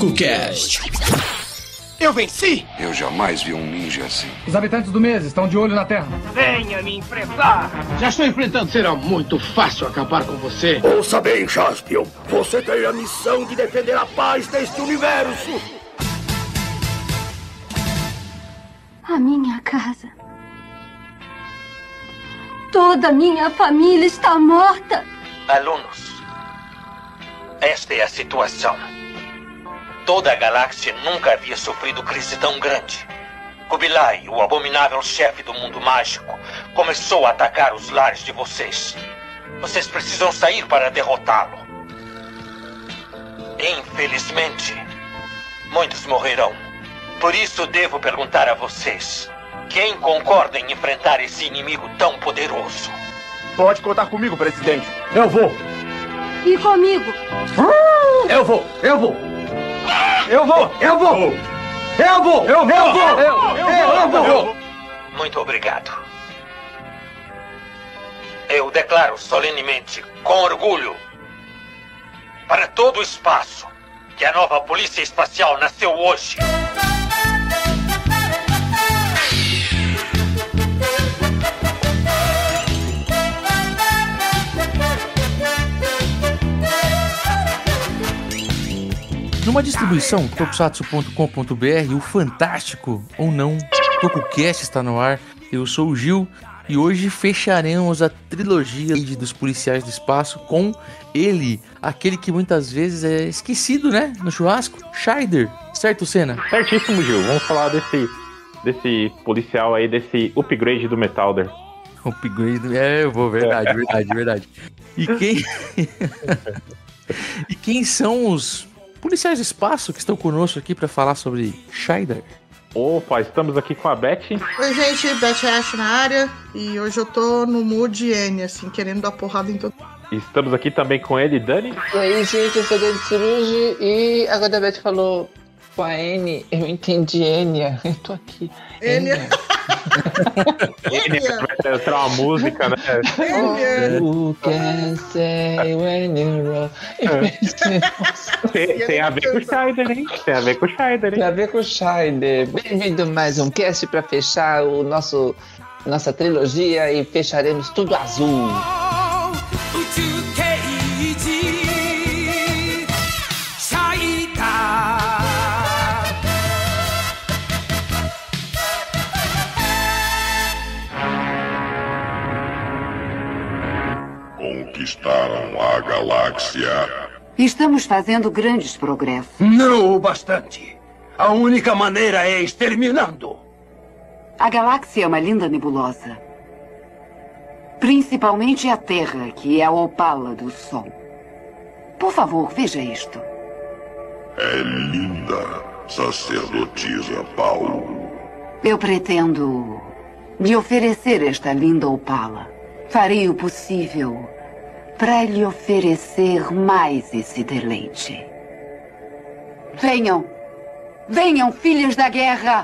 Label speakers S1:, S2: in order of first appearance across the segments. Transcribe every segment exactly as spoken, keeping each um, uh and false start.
S1: TokuCast.
S2: Eu venci!
S3: Eu jamais vi um ninja assim.
S4: Os habitantes do mês estão de olho na Terra.
S2: Venha me enfrentar!
S5: Já estou enfrentando.
S2: Será muito fácil acabar com você.
S6: Ouça bem, Jaspion. Você tem a missão de defender a paz deste universo.
S7: A minha casa. Toda a minha família está morta.
S8: Alunos, esta é a situação. Toda a galáxia nunca havia sofrido crise tão grande. Kubilai, o abominável chefe do mundo mágico, começou a atacar os lares de vocês. Vocês precisam sair para derrotá-lo. Infelizmente, muitos morrerão. Por isso devo perguntar a vocês: quem concorda em enfrentar esse inimigo tão poderoso?
S6: Pode contar comigo, presidente.
S4: Eu vou.
S7: E comigo?
S4: Eu vou. Eu vou. Eu vou. Eu vou. Eu vou. Eu vou. Eu vou. Eu vou. Eu vou.
S8: Muito obrigado. Eu declaro solenemente, com orgulho, para todo o espaço, que a nova Polícia Espacial nasceu hoje.
S9: Numa distribuição tokusatsu ponto com ponto b r, o fantástico ou não TokuCast está no ar. Eu sou o Gil e hoje fecharemos a trilogia dos policiais do espaço com ele, aquele que muitas vezes é esquecido, né, no churrasco, Scheider. Certo, Senna?
S10: Certíssimo, Gil. Vamos falar desse, desse policial aí, desse upgrade do Metalder.
S9: Upgrade, é, eu vou, verdade, verdade, verdade. E quem... e quem são os policiais do espaço que estão conosco aqui para falar sobre Scheider?
S10: Opa, estamos aqui com a Beth.
S11: Oi, gente, Beth Ash na área. E hoje eu tô no mood N, assim, querendo dar porrada em todo.
S10: Estamos aqui também com ele, Dani.
S12: E aí, gente, eu sou Dani Cirugi. E agora a Beth falou com a N, eu entendi Enya. Eu tô aqui.
S11: Enya.
S10: Enya. Vai entrar uma música, né?
S12: You can say when you roll.
S10: Tem, tem a ver com o Scheider, hein? Tem a ver com o Scheider, hein?
S12: Tem a ver com o Scheider. Bem-vindo mais um cast pra fechar o nosso, nossa trilogia e fecharemos tudo azul.
S3: Conquistaram a galáxia.
S7: Estamos fazendo grandes progressos.
S6: Não o bastante. A única maneira é exterminando.
S7: A galáxia é uma linda nebulosa. Principalmente a Terra, que é a opala do Sol. Por favor, veja isto.
S3: É linda, sacerdotisa Paulo.
S7: Eu pretendo lhe oferecer esta linda opala. Farei o possível para lhe oferecer mais esse deleite. Venham! Venham, filhas da guerra!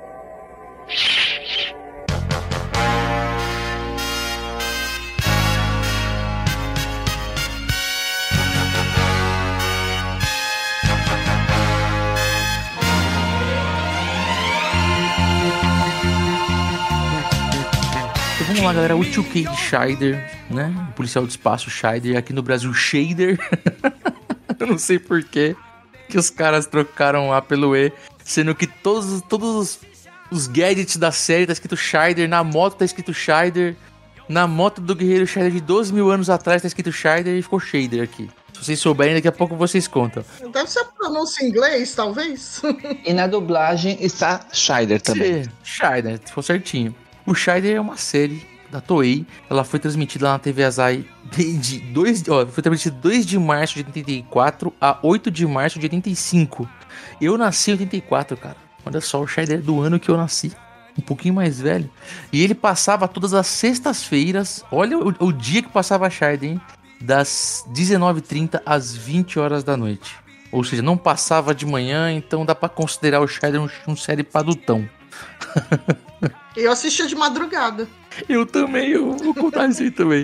S9: Então vamos lá, galera, o dois K de Scheider, né? O policial do espaço Scheider, aqui no Brasil Shader. Eu não sei por quê que os caras trocaram A pelo E, sendo que todos, todos os, os gadgets da série tá escrito Scheider, na moto tá escrito Scheider, na moto do guerreiro Scheider de doze mil anos atrás tá escrito Scheider e ficou Shader aqui. Se vocês souberem, daqui a pouco vocês contam.
S11: Deve ser a pronúncia em inglês, talvez.
S12: E na dublagem está Scheider também.
S9: Sim, Scheider, ficou certinho. O Scheider é uma série da Toei. Ela foi transmitida lá na T V Azai de dois, ó, foi transmitida dois de março de oitenta e quatro a oito de março de oitenta e cinco. Eu nasci em oitenta e quatro, cara. Olha só, o Scheider é do ano que eu nasci. Um pouquinho mais velho. E ele passava todas as sextas-feiras. Olha o, o dia que passava a Scheider, hein? Das dezenove e trinta às vinte horas da noite. Ou seja, não passava de manhã, então dá pra considerar o Scheider um, um série padutão.
S11: Eu assistia de madrugada.
S9: Eu também, eu vou contar isso aí também.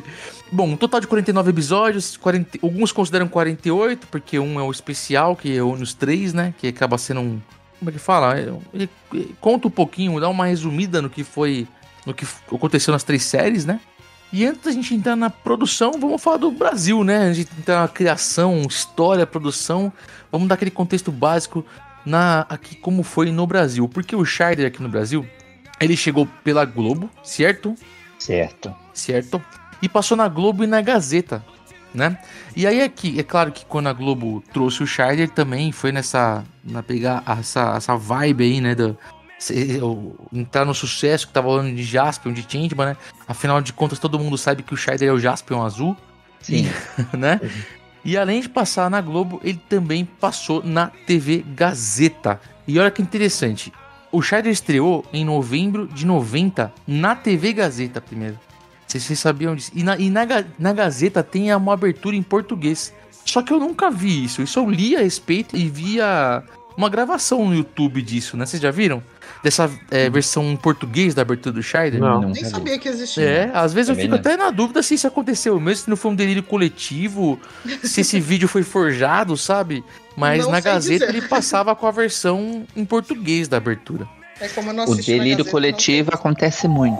S9: Bom, um total de quarenta e nove episódios, quarenta, alguns consideram quarenta e oito, porque um é o especial, que une os três, né? Que acaba sendo um... Como é que fala? Ele conta um pouquinho, dá uma resumida no que foi... No que aconteceu nas três séries, né? E antes da gente entrar na produção, vamos falar do Brasil, né? A gente entrar na criação, história, produção. Vamos dar aquele contexto básico na, aqui como foi no Brasil. Porque o Scheider aqui no Brasil, ele chegou pela Globo, certo?
S12: Certo.
S9: Certo. E passou na Globo e na Gazeta, né? E aí aqui, é claro que quando a Globo trouxe o Scheider também foi nessa... Na pegar essa, essa vibe aí, né? Do, entrar no sucesso que tava falando de Jaspion, de Changeman, né? Afinal de contas, todo mundo sabe que o Scheider é o Jaspion azul.
S12: Sim.
S9: E, né? Uhum. E além de passar na Globo, ele também passou na T V Gazeta. E olha que interessante. O Scheider estreou em novembro de noventa na T V Gazeta primeiro. Vocês, vocês sabiam disso? E, na, e na, na Gazeta tem uma abertura em português. Só que eu nunca vi isso. Isso eu li a respeito e via uma gravação no YouTube disso, né? Vocês já viram? Dessa é, versão em português da abertura do Scheider?
S11: Não, nem sabia que existia.
S9: É, às vezes
S12: Também
S9: eu fico
S12: não.
S9: até na dúvida se isso aconteceu mesmo, se não foi um delírio coletivo, se esse vídeo foi forjado, sabe? Mas
S11: Não
S9: na
S11: sei
S9: Gazeta
S11: dizer.
S9: ele passava com a versão em português da abertura.
S11: É como eu não
S12: O
S11: assisti na
S12: delírio
S11: Gazeta,
S12: coletivo acontece muito.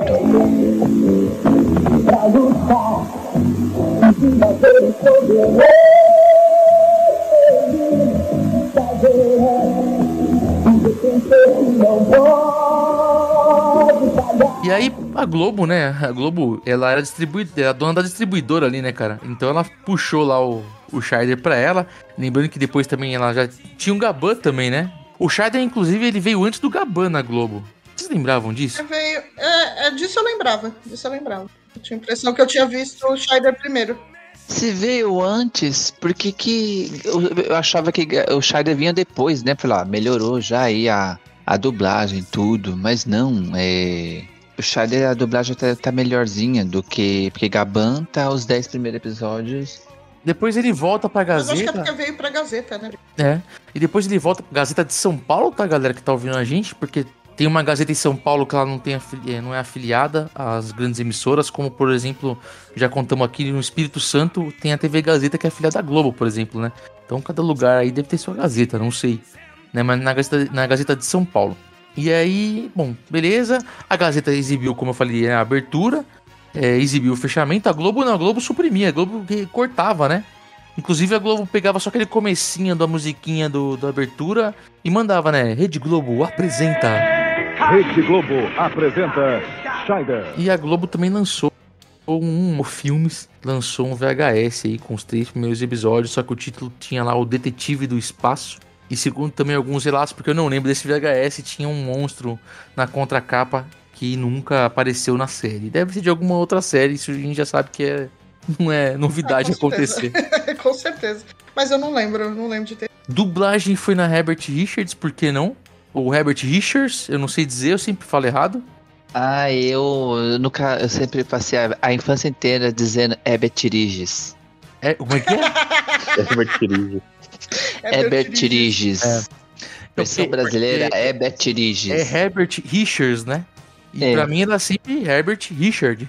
S9: E aí a Globo, né? A Globo, ela era distribuidora, era dona da distribuidora ali, né, cara? Então ela puxou lá o, o Scheider pra ela. Lembrando que depois também ela já tinha um Gaban também, né? O Scheider, inclusive, ele veio antes do Gaban na Globo. Vocês lembravam disso?
S11: Eu veio, é, é, disso eu lembrava. Disso eu lembrava. Eu tinha a impressão que eu tinha visto o Scheider primeiro.
S12: Se veio antes, por que que... Eu, eu achava que o Scheider vinha depois, né? Falei, ó, melhorou já aí a, a dublagem, tudo. Mas não, é... O Scheider, a dublagem tá, tá melhorzinha do que... Porque Gaban tá os dez primeiros episódios.
S9: Depois ele volta pra
S11: Mas acho que é
S9: Gazeta.
S11: porque veio pra Gazeta, né?
S9: É. E depois ele volta pra Gazeta de São Paulo, tá, galera, que tá ouvindo a gente? Porque tem uma Gazeta em São Paulo que ela não, tem afili- não é afiliada às grandes emissoras, como, por exemplo, já contamos aqui no Espírito Santo, tem a T V Gazeta que é afiliada à Globo, por exemplo, né? Então cada lugar aí deve ter sua Gazeta, não sei. Né? Mas na Gazeta, na Gazeta de São Paulo. E aí, bom, beleza. A Gazeta exibiu, como eu falei, a abertura, é, exibiu o fechamento. A Globo não, a Globo suprimia, a Globo cortava, né? Inclusive a Globo pegava só aquele comecinho da musiquinha do, da abertura e mandava, né? Rede Globo apresenta.
S1: Rede Globo apresenta Scheider.
S9: E a Globo também lançou um, um filmes, lançou um V H S aí com os três primeiros episódios, só que o título tinha lá o Detetive do Espaço. E segundo também alguns relatos, porque eu não lembro desse V H S, tinha um monstro na contracapa que nunca apareceu na série. Deve ser de alguma outra série, isso a gente já sabe que é, não é novidade
S11: Ah, com
S9: acontecer.
S11: certeza. Com certeza. Mas eu não lembro, eu não lembro de ter.
S9: Dublagem foi na Herbert Richards, por que não? Ou Herbert Richards, eu não sei dizer, eu sempre falo errado.
S12: Ah, eu, eu nunca, eu sempre passei a, a infância inteira dizendo Herbert Richards.
S9: É, como é que é?
S10: Herbert Richards.
S12: Herbert Richards.
S9: É.
S12: Versão
S9: Eu-
S12: brasileira,
S9: é-
S12: Herbert Richards.
S9: É Herbert Richards, né? E
S12: É.
S9: pra mim era sempre Herbert Richard.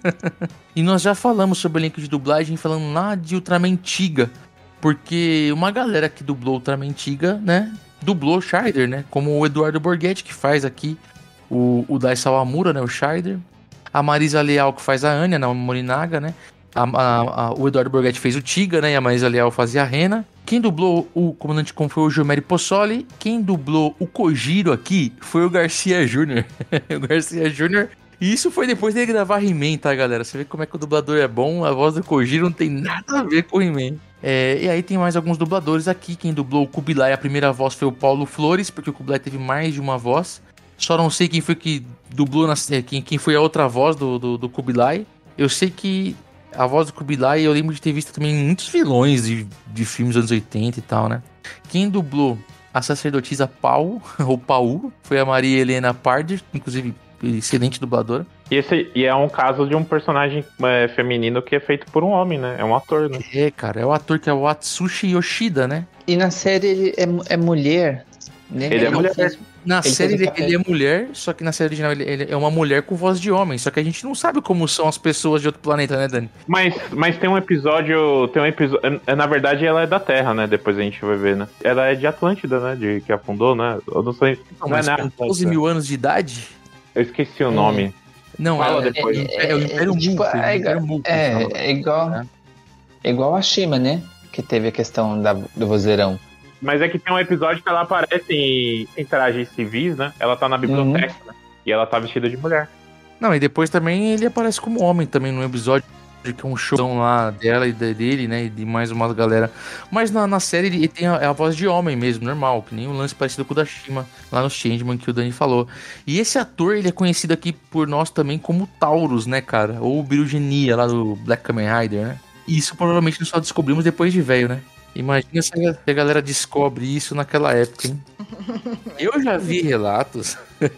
S9: E nós já falamos sobre o elenco de dublagem, falando lá de Ultraman Tiga. Porque uma galera que dublou Ultraman Tiga, né? Dublou Scheider, né? Como o Eduardo Borghetti, que faz aqui o, o Dai Sawamura, né? O Scheider. A Marisa Leal, que faz a Anya, né? O Morinaga, né? A, a, a, o Eduardo Borghetti fez o Tiga, né? E a Marisa Leal fazia a Rena. Quem dublou o comandante Kong foi o Gilmeri Possoli. Quem dublou o Kojiro aqui foi o Garcia Júnior O Garcia Júnior E isso foi depois dele gravar He-Man, tá, galera? Você vê como é que o dublador é bom. A voz do Kojiro não tem nada a ver com o He-Man. É, e aí tem mais alguns dubladores aqui. Quem dublou o Kubilai, a primeira voz foi o Paulo Flores, porque o Kubilai teve mais de uma voz. Só não sei quem foi que dublou, na, quem, quem foi a outra voz do, do, do Kubilai. Eu sei que a voz do Kubilai, eu lembro de ter visto também muitos vilões de, de filmes dos anos oitenta e tal, né? Quem dublou a sacerdotisa Pau, ou Paul, foi a Maria Helena Pardi, inclusive excelente dubladora.
S10: E, esse, e é um caso de um personagem é, feminino que é feito por um homem, né? É um ator, né?
S9: É, cara, é o ator que é o Atsushi Yoshida, né?
S12: E na série ele é, é mulher, né?
S10: Ele é mulher.
S12: Fez,
S9: Na
S12: Ele
S9: série
S12: fez
S9: ele,
S12: o papel.
S9: ele é mulher, só que na série original ele, ele é uma mulher com voz de homem. Só que a gente não sabe como são as pessoas de outro planeta, né, Dani?
S10: Mas, mas tem um episódio. Tem um episódio. Na verdade, ela é da Terra, né? Depois a gente vai ver, né? Ela é de Atlântida, né? De que afundou, né? Eu não sei.
S9: Não,
S10: Não é
S9: mas
S10: nada.
S9: com doze mil anos de idade?
S10: Eu esqueci o nome.
S9: Não,
S10: Fala
S9: é,
S10: depois.
S9: é, é o Império
S12: tipo,
S9: Multi.
S12: é,
S9: o
S12: igual,
S9: Império Multi,
S12: é,
S9: fala.
S12: é igual, é igual a Shima, né? Que teve a questão da, do vozeirão.
S10: Mas é que tem um episódio que ela aparece em, em trajes civis, né? Ela tá na biblioteca, né? E ela tá vestida de mulher.
S9: Não, e depois também ele aparece como homem também no episódio, que é um showzão lá dela e dele, né? E de mais uma galera. Mas na, na série ele tem a, a voz de homem mesmo, normal, que nem um lance parecido com o da Shima, lá no Changeman, que o Dani falou. E esse ator, ele é conhecido aqui por nós também como Taurus, né, cara? Ou Birugenia, lá do Black Kamen Rider, né? E isso provavelmente nós só descobrimos depois de velho, né? Imagina se a galera descobre isso naquela época, hein? Eu já vi relatos.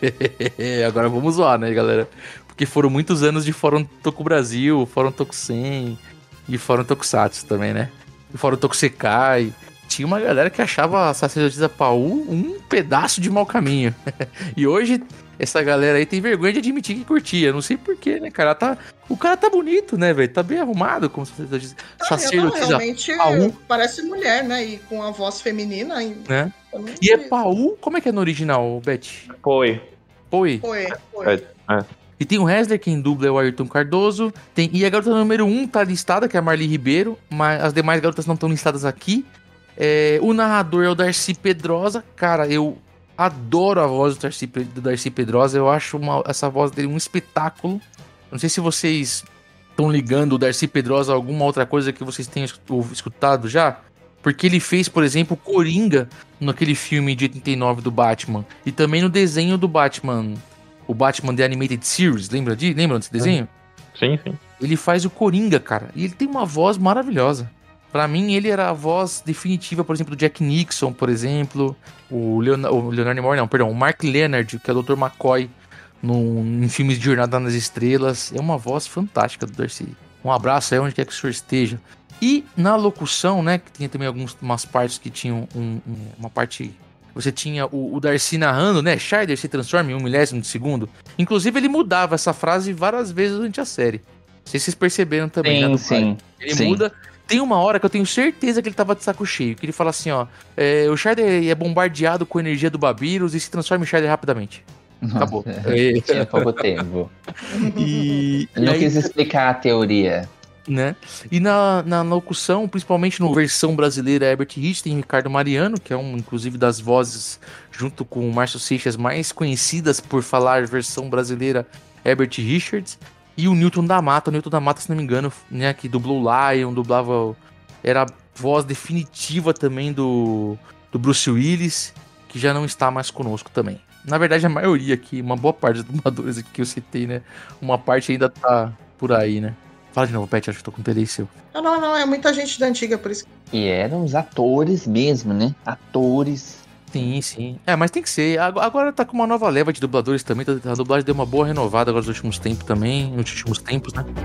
S9: Agora vamos zoar, né, galera? Porque foram muitos anos de Fórum Toku Brasil, Fórum Tokusen e Fórum Tokusatsu também, né? E Fórum Tokusekai. Tinha uma galera que achava a sacerdotisa Paul um pedaço de mau caminho. E hoje, essa galera aí tem vergonha de admitir que curtia. Não sei porquê, né, cara? Tá... O cara tá bonito, né, velho? Tá bem arrumado como sacerdotisa,
S11: Ah,
S9: sacerdotisa
S11: realmente
S9: Paul.
S11: parece mulher, né? E com a voz feminina.
S9: Né? E é Paul? Como é que é no original, Beth?
S10: Foi.
S9: Foi?
S11: Foi, foi.
S10: É, é.
S9: E tem o Hesler, quem dubla é o Ayrton Cardoso. Tem... E a garota número um tá listada, que é a Marli Ribeiro. Mas as demais garotas não estão listadas aqui. É... O narrador é o Darcy Pedrosa. Cara, eu adoro a voz do Darcy, do Darcy Pedrosa. Eu acho uma... essa voz dele um espetáculo. Não sei se vocês estão ligando o Darcy Pedrosa a alguma outra coisa que vocês tenham escutado já. Porque ele fez, por exemplo, Coringa naquele filme de oitenta e nove do Batman. E também no desenho do Batman... O Batman The Animated Series, lembra, de, lembra desse desenho?
S10: Sim, sim.
S9: Ele faz o Coringa, cara. E ele tem uma voz maravilhosa. Pra mim, ele era a voz definitiva, por exemplo, do Jack Nixon, por exemplo. O, Leon, o Leonard Nimoy, não, perdão. O Mark Leonard, que é o doutor McCoy, no, em filmes de Jornada nas Estrelas. É uma voz fantástica do Darcy. Um abraço aí onde quer que o senhor esteja. E na locução, né, que tinha também algumas partes que tinham um, um, uma parte... Você tinha o, o Darcy narrando, né? Scheider se transforma em um milésimo de segundo. Inclusive, ele mudava essa frase várias vezes durante a série. Não sei se vocês perceberam também.
S12: Sim,
S9: né,
S12: sim.
S9: Ele
S12: sim.
S9: muda. Tem uma hora que eu tenho certeza que ele tava de saco cheio. Que ele fala assim, ó. É, o Scheider é bombardeado com a energia do Babyrus e se transforma em Scheider rapidamente. Acabou.
S12: É, tinha pouco tempo.
S9: E,
S12: Eu não
S9: e aí,
S12: quis explicar a teoria.
S9: né? E na, na locução, principalmente na versão brasileira, Herbert Richards, tem Ricardo Mariano, que é um, inclusive, das vozes, junto com o Márcio Seixas, mais conhecidas por falar versão brasileira, Herbert Richards, e o Newton da Mata. O Newton da Mata, se não me engano, né, que dublou Lion, dublava... Era a voz definitiva também do, do Bruce Willis, que já não está mais conosco também. Na verdade, a maioria aqui, uma boa parte dos dubladores aqui que eu citei, né, uma parte ainda tá por aí, né? Fala de novo, Pet, acho que tô com um delay seu.
S11: Não, não, não, é muita gente da antiga, por isso.
S12: E eram os atores mesmo, né? Atores.
S9: Sim, sim. É, mas tem que ser. Agora tá com uma nova leva de dubladores também. A dublagem deu uma boa renovada agora nos últimos tempos também. Nos últimos tempos, né?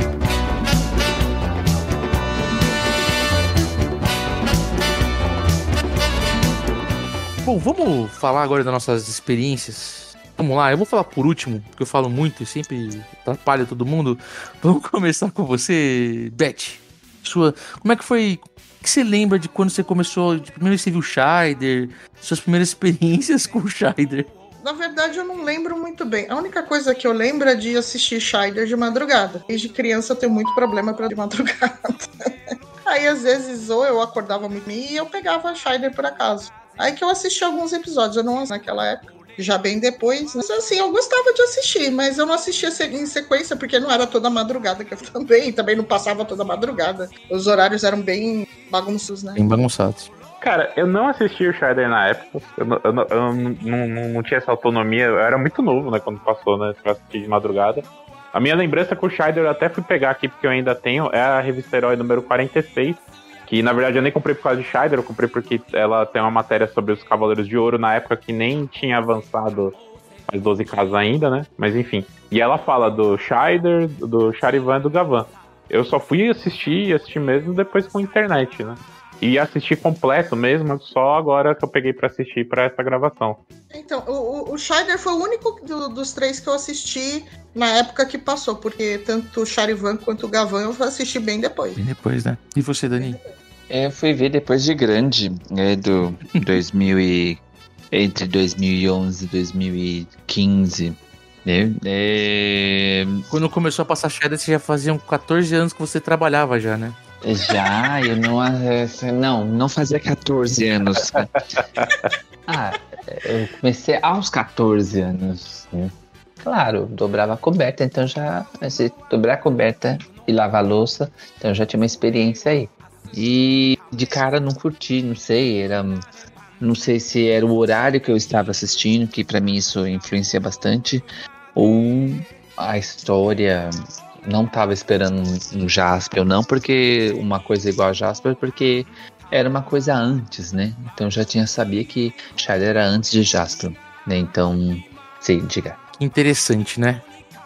S9: Bom, vamos falar agora das nossas experiências. Vamos lá, eu vou falar por último, porque eu falo muito e sempre atrapalho todo mundo. Vamos começar com você, Beth. Sua, como é que foi? O que você lembra de quando você começou? De primeiro você viu o Scheider, suas primeiras experiências com o Scheider?
S11: Na verdade, eu não lembro muito bem. A única coisa que eu lembro é de assistir Scheider de madrugada. Desde criança eu tenho muito problema pra de madrugada. Aí, às vezes, ou eu acordava muito e eu pegava Scheider por acaso. Aí que eu assisti alguns episódios, eu não naquela época. Já bem depois, mas assim, eu gostava de assistir, mas eu não assistia em sequência, porque não era toda madrugada que eu também, também não passava toda madrugada. Os horários eram bem bagunçados, né?
S9: Bem bagunçados.
S10: Cara, eu não assisti o Scheider na época, eu, não, eu, não, eu não, não, não tinha essa autonomia, eu era muito novo, né, quando passou, né, pra assistir de madrugada. A minha lembrança com o Scheider, eu até fui pegar aqui, porque eu ainda tenho, é a revista Herói número quarenta e seis, que na verdade eu nem comprei por causa de Scheider, eu comprei porque ela tem uma matéria sobre os Cavaleiros de Ouro na época que nem tinha avançado as doze casas ainda, né? Mas enfim. E ela fala do Scheider, do Charivan e do Gavan. Eu só fui assistir e assistir mesmo depois com a internet, né? E assisti completo mesmo, só agora que eu peguei pra assistir pra essa gravação.
S11: Então, o, o Scheider foi o único do, dos três que eu assisti na época que passou, porque tanto o Charivan quanto o Gavan eu assisti bem depois.
S9: Bem depois, né? E você, Dani?
S12: Eu fui ver depois de grande, é do dois mil e... entre dois mil e onze e dois mil e quinze, né? É...
S9: Quando começou a passar Scheider, você já faziam catorze anos que você trabalhava já, né?
S12: Já, eu não... Não, não fazia catorze anos. Ah, eu comecei aos catorze anos, né? Claro, dobrava a coberta, então já... Se dobrar a coberta e lavar a louça, então já tinha uma experiência aí. E de cara não curti, não sei, era... Não sei se era o horário que eu estava assistindo, que pra mim isso influencia bastante, ou a história... Não estava esperando um Jasper, não, porque uma coisa igual a Jasper, porque era uma coisa antes, né? Então eu já tinha sabia que Scheider era antes de Jasper, né? Então, sim, diga.
S9: Que interessante, né?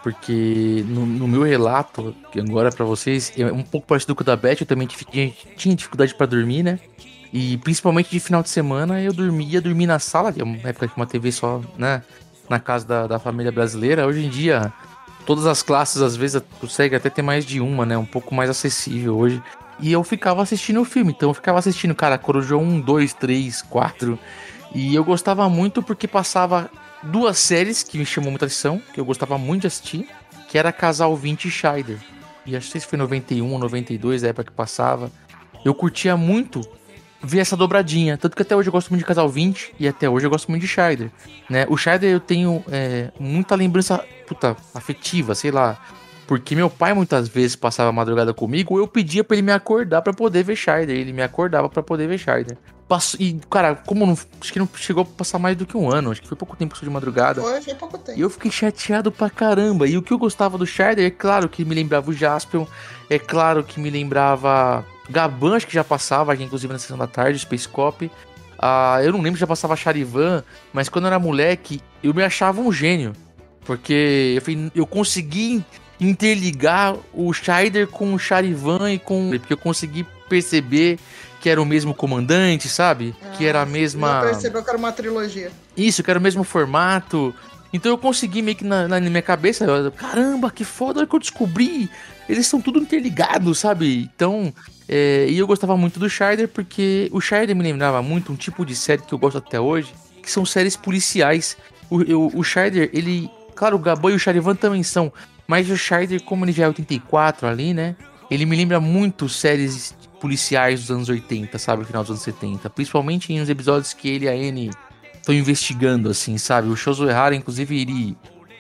S9: Porque no, no meu relato, que agora pra vocês, é um pouco parecido com o da Beth, eu também tinha, tinha dificuldade pra dormir, né? E principalmente de final de semana eu dormia, dormia na sala, que é uma época que uma T V só, né? Na casa da, da família brasileira. Hoje em dia, todas as classes, às vezes, consegue até ter mais de uma, né? Um pouco mais acessível hoje. E eu ficava assistindo o filme, então eu ficava assistindo, cara, Corujão um, dois, três, quatro. E eu gostava muito porque passava duas séries que me chamou muita atenção, que eu gostava muito de assistir, que era Casal vinte e Scheider. E acho que foi noventa e um ou noventa e dois, a época que passava. Eu curtia muito ver essa dobradinha, tanto que até hoje eu gosto muito de Casal vinte e até hoje eu gosto muito de Scheider, né? O Scheider eu tenho é, muita lembrança, puta, afetiva, sei lá, porque meu pai muitas vezes passava a madrugada comigo, eu pedia pra ele me acordar pra poder ver Scheider, ele me acordava pra poder ver Scheider. Passou, e, cara, como não, acho que não chegou a passar mais do que um ano, acho que foi pouco tempo que eu de madrugada.
S11: Foi, foi pouco tempo.
S9: E eu fiquei chateado pra caramba, e o que eu gostava do Scheider, é claro que me lembrava o Jaspion, é claro que me lembrava... Gaban, acho que já passava, inclusive na sessão da tarde, Space Cop. Ah, eu não lembro se já passava Charivan, mas quando eu era moleque, eu me achava um gênio. Porque eu, fui, eu consegui interligar o Scheider com o Charivan e com... Porque eu consegui perceber que era o mesmo comandante, sabe? Ah, que era a mesma...
S11: Eu percebeu que era uma trilogia.
S9: Isso, que era o mesmo formato. Então eu consegui meio que na, na minha cabeça... Eu, caramba, que foda, olha que eu descobri... Eles são tudo interligados, sabe? Então, é, e eu gostava muito do Scheider porque o Scheider me lembrava muito um tipo de série que eu gosto até hoje, que são séries policiais. O, eu, o Scheider, ele... Claro, o Gaban e o Charivan também são, mas o Scheider, como ele já é oitenta e quatro ali, né? Ele me lembra muito séries policiais dos anos oitenta, sabe? No final dos anos setenta. Principalmente em uns episódios que ele e a Anne estão investigando, assim, sabe? O Shozo Ehara, inclusive, ele...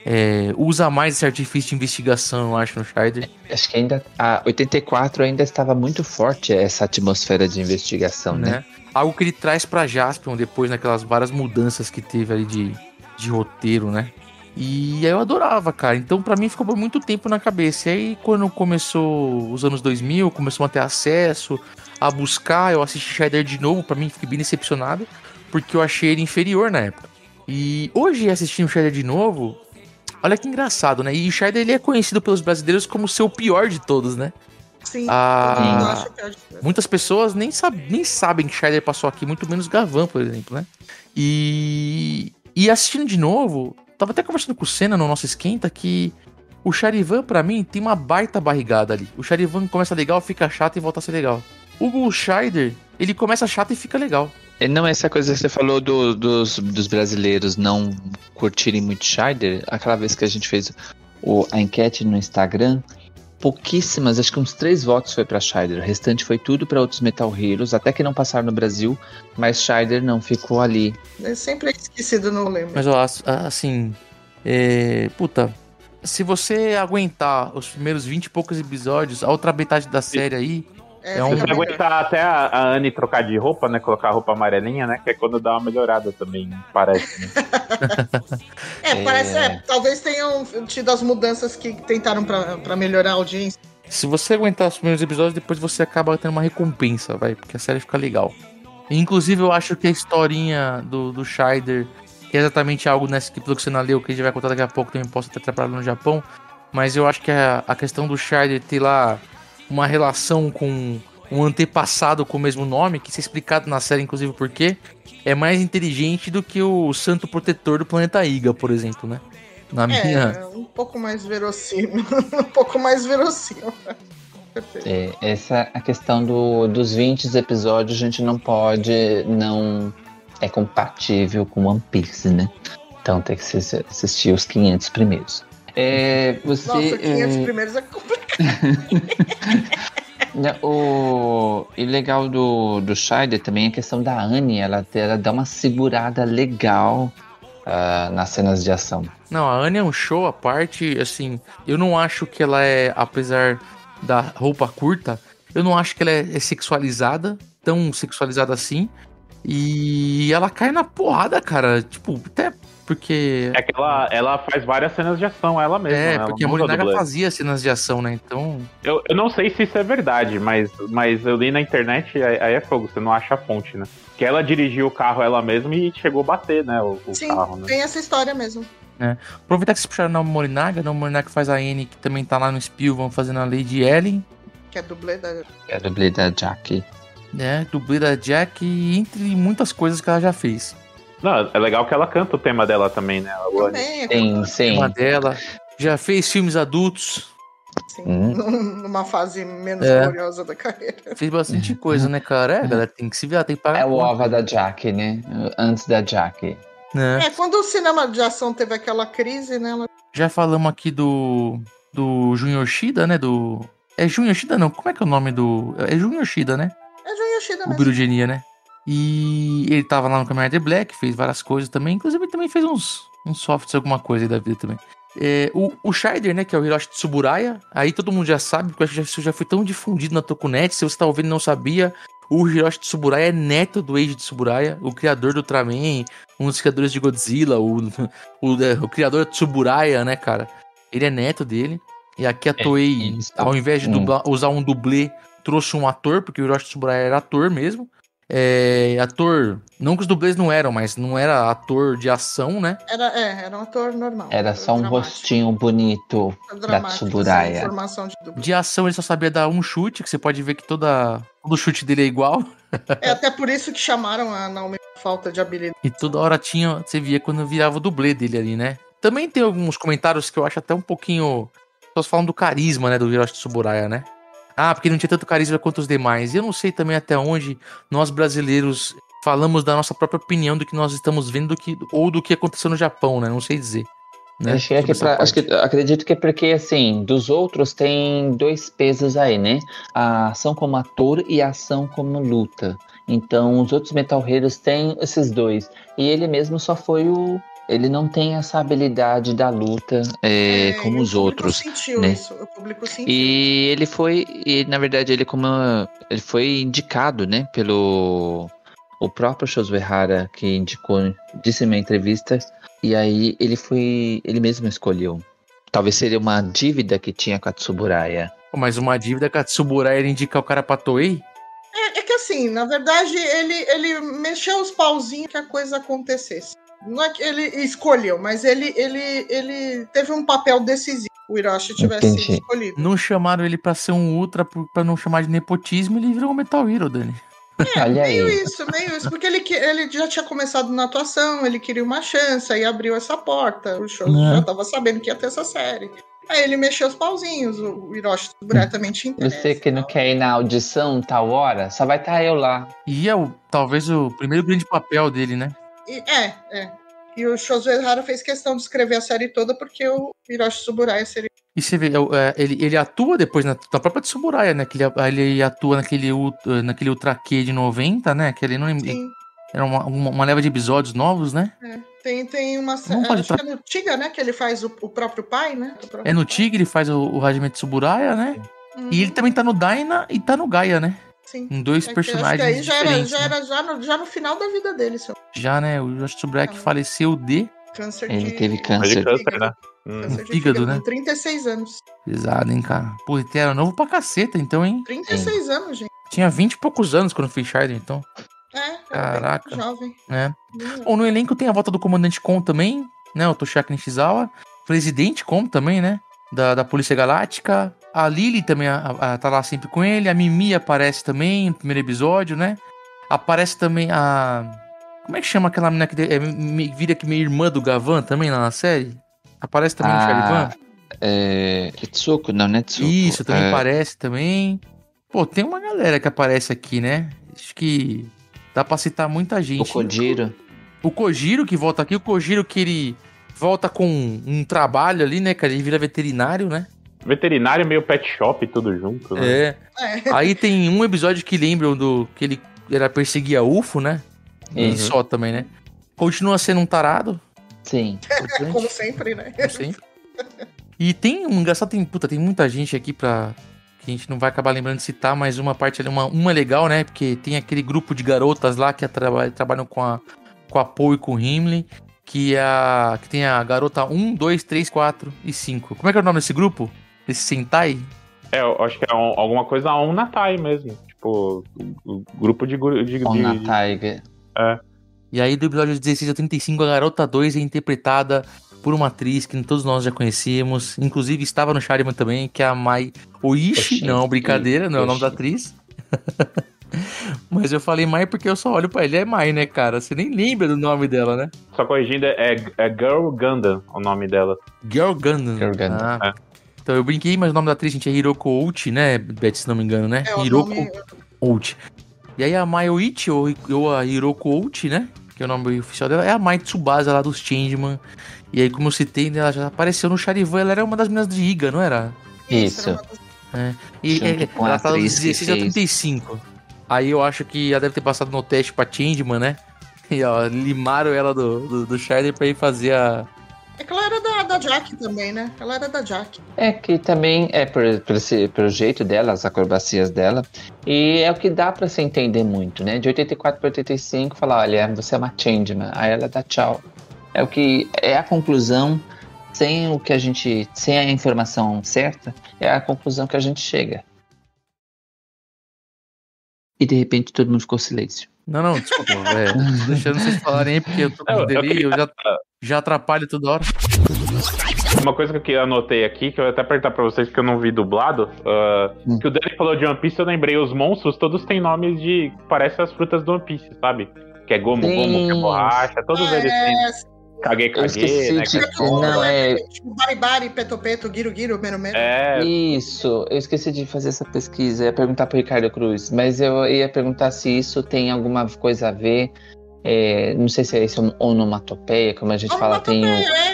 S9: É, usa mais esse artifício de investigação, eu acho, no Scheider.
S12: Acho que ainda a oitenta e quatro ainda estava muito forte essa atmosfera de investigação, né? né?
S9: Algo que ele traz pra Jaspion depois naquelas várias mudanças que teve ali de, de roteiro, né? E eu adorava, cara. Então pra mim ficou por muito tempo na cabeça. E aí quando começou os anos dois mil, começou a ter acesso, a buscar, eu assisti Scheider de novo, pra mim fiquei bem decepcionado, porque eu achei ele inferior na época. E hoje assistindo o Scheider de novo... Olha que engraçado, né? E o Scheider, ele é conhecido pelos brasileiros como o seu pior de todos, né?
S11: Sim.
S9: Ah, muitas pessoas nem, sab- nem sabem que Scheider passou aqui, muito menos Gavan, por exemplo, né? E, e assistindo de novo, tava até conversando com o Senna no nosso esquenta que o Charivan, pra mim, tem uma baita barrigada ali. O Charivan começa legal, fica chato e volta a ser legal. O Scheider, ele começa chato e fica legal.
S12: Não, essa coisa que você falou do, dos, dos brasileiros não curtirem muito Scheider, aquela vez que a gente fez o, a enquete no Instagram, pouquíssimas, acho que uns três votos foi pra Scheider, o restante foi tudo pra outros Metal Heroes, até que não passaram no Brasil, mas Scheider não ficou ali.
S11: É sempre esquecido, não lembro.
S9: Mas ó, assim, é, puta, se você aguentar os primeiros vinte e poucos episódios, a outra metade da série aí...
S11: É,
S10: é um... Você aguentar até a, a Anne trocar de roupa, né? Colocar a roupa amarelinha, né? Que é quando dá uma melhorada também, né? Parece, né?
S11: é, parece, é, talvez tenham tido as mudanças que tentaram pra, pra melhorar a audiência.
S9: Se você aguentar os primeiros episódios, depois você acaba tendo uma recompensa, vai, porque a série fica legal. E, inclusive, eu acho que a historinha do, do Scheider, que é exatamente algo nessa que, pelo que você não leu, que a gente vai contar daqui a pouco, também posso até trabalhar no Japão, mas eu acho que a, a questão do Scheider ter lá uma relação com um antepassado com o mesmo nome, que isso é explicado na série, inclusive, por quê, é mais inteligente do que o santo protetor do planeta Iga, por exemplo, né? Na minha...
S11: É, um pouco mais verossímil. um pouco mais verossímil.
S12: É, essa a questão do, dos vinte episódios, a gente não pode, não é compatível com One Piece, né? Então tem que se, assistir os quinhentos primeiros. É, você,
S11: Nossa, quinhentos
S12: é...
S11: primeiros é complicado.
S12: O e legal do, do Shider também é a questão da Annie, ela, ela dá uma segurada legal uh, nas cenas de ação.
S9: Não, a Annie é um show à parte, assim, eu não acho que ela é, apesar da roupa curta, eu não acho que ela é, é sexualizada, tão sexualizada assim, e ela cai na porrada, cara, tipo, até porque...
S10: É que ela, ela faz várias cenas de ação, ela mesma.
S9: É,
S10: né?
S9: porque a Morinaga fazia cenas de ação, né, então...
S10: Eu, eu não sei se isso é verdade, mas, mas eu li na internet, aí é fogo, você não acha a fonte, né? Que ela dirigiu o carro ela mesma e chegou a bater, né, o, o
S11: Sim,
S10: carro, né?
S11: tem essa história mesmo.
S9: É. Aproveitar que vocês puxaram na Morinaga, na Morinaga faz a Annie, que também tá lá no Spielvan fazendo a Lady Ellen.
S11: Que é dublê da...
S12: Que é dublê da Jack.
S9: É, dublê da Jack, entre muitas coisas que ela já fez.
S10: Não, é legal que ela canta o tema dela também, né?
S11: Também,
S12: sim, sim.
S9: O tema dela. Já fez filmes adultos.
S11: Sim,
S12: hum.
S11: numa fase menos
S9: É.
S11: gloriosa da carreira.
S9: Fez bastante coisa, né, cara? É, galera, tem que se virar, tem que pagar.
S12: É o
S9: conta.
S12: Ova da Jack, né? Antes da Jack.
S9: É.
S11: É, quando o cinema de ação teve aquela crise, né? Ela...
S9: Já falamos aqui do do Jun Yoshida, né? Do é Jun Yoshida não? Como é que é o nome do é Jun Yoshida, né?
S11: É Jun Yoshida
S9: O
S11: mesmo.
S9: Birugenia, né? E ele tava lá no Kamen Rider Black, fez várias coisas também. Inclusive, ele também fez uns, uns softs, alguma coisa aí da vida também. É, o, o Shider, né, que é o Hiroshi Tsuburaya, aí todo mundo já sabe, porque eu acho que isso já foi tão difundido na Tokunet. Se você tá ouvindo e não sabia, o Hiroshi Tsuburaya é neto do Eiji Tsuburaya, o criador do Ultraman, um dos criadores de Godzilla, o, o, o criador Tsuburaya, né, cara? Ele é neto dele. E aqui a Toei,
S12: É,
S9: ao invés de
S12: hum.
S9: dublar, usar um dublê, trouxe um ator, porque o Hiroshi Tsuburaya era ator mesmo. É, ator, não que os dublês não eram, mas não era ator de ação, né?
S11: Era, é, era um ator normal.
S12: Era só um
S11: dramático.
S12: rostinho bonito da
S11: Dramático,
S12: Tsuburaya.
S11: sem formação de dublê.
S9: De ação ele só sabia dar um chute, que você pode ver que toda, todo chute dele é igual.
S11: É até por isso que chamaram a Naomi por falta de habilidade.
S9: E toda hora tinha, você via quando virava o dublê dele ali, né? Também tem alguns comentários que eu acho até um pouquinho... Pessoas falam do carisma, né, do Hiroshi Tsuburaya, né? Ah, porque ele não tinha tanto carisma quanto os demais. E eu não sei também até onde nós brasileiros falamos da nossa própria opinião do que nós estamos vendo do que, ou do que aconteceu no Japão, né? Não sei dizer. Né?
S12: Acho que é que pra- acho que, acredito que é porque, assim, dos outros tem dois pesos aí, né? A ação como ator e a ação como luta. Então, os outros Metal Heroes têm esses dois. E ele mesmo só foi o... Ele não tem essa habilidade da luta é,
S11: É,
S12: como
S11: e
S12: os
S11: o público
S12: outros,
S11: sentiu
S12: né?
S11: isso. O público sentiu.
S12: E ele foi, e na verdade ele como ele foi indicado, né, pelo o próprio Shozuehara que indicou, disse em uma entrevista, e aí ele foi, ele mesmo escolheu. Talvez seria uma dívida que tinha com a Tsuburaya.
S9: Pô, mas uma dívida que a Tsuburaya ele indicar o cara pra Toei?
S11: É, é que assim, na verdade, ele, ele mexeu os pauzinhos que a coisa acontecesse. Não é que ele escolheu, mas ele, ele, ele teve um papel decisivo. O Hiroshi tivesse
S12: Entendi.
S11: sido escolhido.
S9: Não chamaram ele pra ser um Ultra, por- pra não chamar de nepotismo, ele virou um Metal Hero, Dani.
S11: É,
S12: Olha
S11: meio
S12: aí.
S11: isso, meio isso. Porque ele, que- ele já tinha começado na atuação, ele queria uma chance, aí abriu essa porta. O show
S9: Né?
S11: já tava sabendo que ia ter essa série. Aí ele mexeu os pauzinhos, o o Hiroshi Tsuburaya também tinha interesse.
S12: Você que não quer ir na audição tal hora, só vai estar eu lá.
S9: E é o, talvez o primeiro grande papel dele, né?
S11: E- é, é. E o Shozuehara fez questão de escrever a série toda porque o Hiroshi Tsuburaya seria...
S9: E você vê, é o- é, ele, ele atua depois na, na própria Tsuburaya, né? Que ele, ele atua naquele, ult- naquele Ultra Q de noventa, né? Que ele não
S11: Sim,
S9: era uma, uma, uma leva de episódios novos, né?
S11: é. Tem, tem uma
S9: Vamos
S11: série...
S9: fazer
S11: Acho que é no Tiga, né? Que ele faz o, o próprio pai, né? O próprio
S9: É no
S11: pai.
S9: Tigre, ele faz o, o Hajime Tsuburaya, né?
S11: Uhum,
S9: E ele também tá no Dyna e tá no Gaia, né?
S11: sim.
S9: Em dois
S11: É que eu acho que
S9: personagens
S11: aí já era,
S9: diferentes.
S11: já,
S9: né?
S11: era já, no, já no final da vida dele, seu
S9: Já, né? O Yoshi Tsuburaya que
S11: Ah.
S9: faleceu de
S11: câncer
S12: Ele
S11: de...
S12: teve
S10: Mas
S12: câncer.
S10: de câncer, né? Hum.
S11: Câncer de
S9: Fígado,
S11: fígado,
S9: né?
S11: com trinta e seis anos.
S9: pesado, hein, cara? Pô, ele era novo pra caceta, então, hein?
S11: trinta e seis anos, gente.
S9: Tinha vinte e poucos anos quando fez Shider, então.
S11: É, era
S9: Caraca.
S11: bem jovem.
S9: né?
S11: Hum.
S9: Bom, no elenco tem a volta do Comandante Kon também, né? O Toshiaki Nishizawa. Presidente Kon também, né? Da, da Polícia Galáctica. A Lily também a, a, tá lá sempre com ele. A Mimi aparece também no primeiro episódio, né? Aparece também a... Como é que chama aquela menina que é, me, vira que meio irmã do Gavan também lá na série? Aparece também ah, no Charivan?
S12: É... Kitsuko, não, não é Tsuko.
S9: Isso, também
S12: é...
S9: aparece também. Pô, tem uma galera que aparece aqui, né? Acho que dá pra citar muita gente.
S12: O Kojiro.
S9: O Kojiro que volta aqui. O Kojiro que ele volta com um, um trabalho ali, né, cara? Ele vira veterinário, né?
S10: Veterinário meio pet shop, tudo junto, né?
S9: É. é. Aí tem um episódio que lembram do... Que ele era perseguir a U F O, né? Uhum. E só também, né? Continua sendo um tarado.
S12: Sim.
S11: Como sempre, né?
S9: Como sempre. E tem um engraçado, tem, puta, tem muita gente aqui pra... Que a gente não vai acabar lembrando de citar, mas uma parte ali, uma, uma legal, né? Porque tem aquele grupo de garotas lá que tra- trabalham com a, com a Poe e com o Himmler. Que, é a, que tem a garota um, dois, três, quatro e cinco. Como é que é o nome desse grupo? Esse Sentai?
S10: É, eu acho que é um, alguma coisa Onnatai mesmo. Tipo, o, o grupo de... de
S12: Onnatai.
S10: É.
S9: E aí do episódio dezesseis a trinta e cinco, a garota dois é interpretada por uma atriz que todos nós já conhecíamos. Inclusive estava no Charivan também, que é a Mai Oishi. Oxi, não, brincadeira, não é o nome da atriz. Mas eu falei Mai porque eu só olho pra ele, é Mai, né, cara? Você nem lembra do nome dela, né?
S10: Só corrigindo, é, é Girl Gundam o nome dela.
S9: Girl Gundam. Girl Gundam. Ah. É. Então eu brinquei, mas o nome da atriz, gente, é Hiroko Ouchi, né, Beth, se não me engano, né?
S11: É,
S9: Hiroko
S11: nome...
S9: Ouchi. E aí a Mai Oichi, ou, ou a Hiroko Ouchi, né? Que é o nome oficial dela, é a Mai Tsubasa lá dos Changeman. E aí, como eu citei, ela já apareceu no Charivan, ela era uma das meninas de Iga, não era?
S12: Isso.
S9: É. E é, ela tá dos dezesseis a trinta e cinco. Aí eu acho que ela deve ter passado no teste pra Changeman, né? E ó, limaram ela do, do, do Shider pra ir fazer a...
S11: É que ela era da, da Jack também, né? Ela era da Jack.
S12: É que também é por, por esse, pelo jeito dela, as acrobacias dela. E é o que dá pra se entender muito, né? De oitenta e quatro pra oitenta e cinco, falar, olha, você é uma Changeman. Aí ela dá tchau. É o que é a conclusão, sem o que a gente, sem a informação certa, é a conclusão que a gente chega. E de repente todo mundo ficou silêncio.
S9: Não, não, desculpa, é, deixando vocês falarem aí, porque eu tô com delírio, eu já, já atrapalho toda hora.
S10: Uma coisa que eu anotei aqui, que eu ia até perguntar pra vocês, porque eu não vi dublado, uh, hum. que o Dani falou de One Piece, eu lembrei, os monstros todos têm nomes de, parecem as frutas do One Piece, sabe? Que é Gomu
S12: Sim.
S10: Gomu, que é borracha, todos
S11: é...
S10: eles têm. Caguei, caguei, né?
S12: De...
S10: Que
S12: não, é...
S11: Tipo, Bari Bari, Peto Peto, Giro Giro, Meno Meno.
S10: É...
S12: Isso, eu esqueci de fazer essa pesquisa, eu ia perguntar pro Ricardo Cruz, mas eu ia perguntar se isso tem alguma coisa a ver, é, não sei se é isso onomatopeia, como a gente fala, tem o...
S11: É,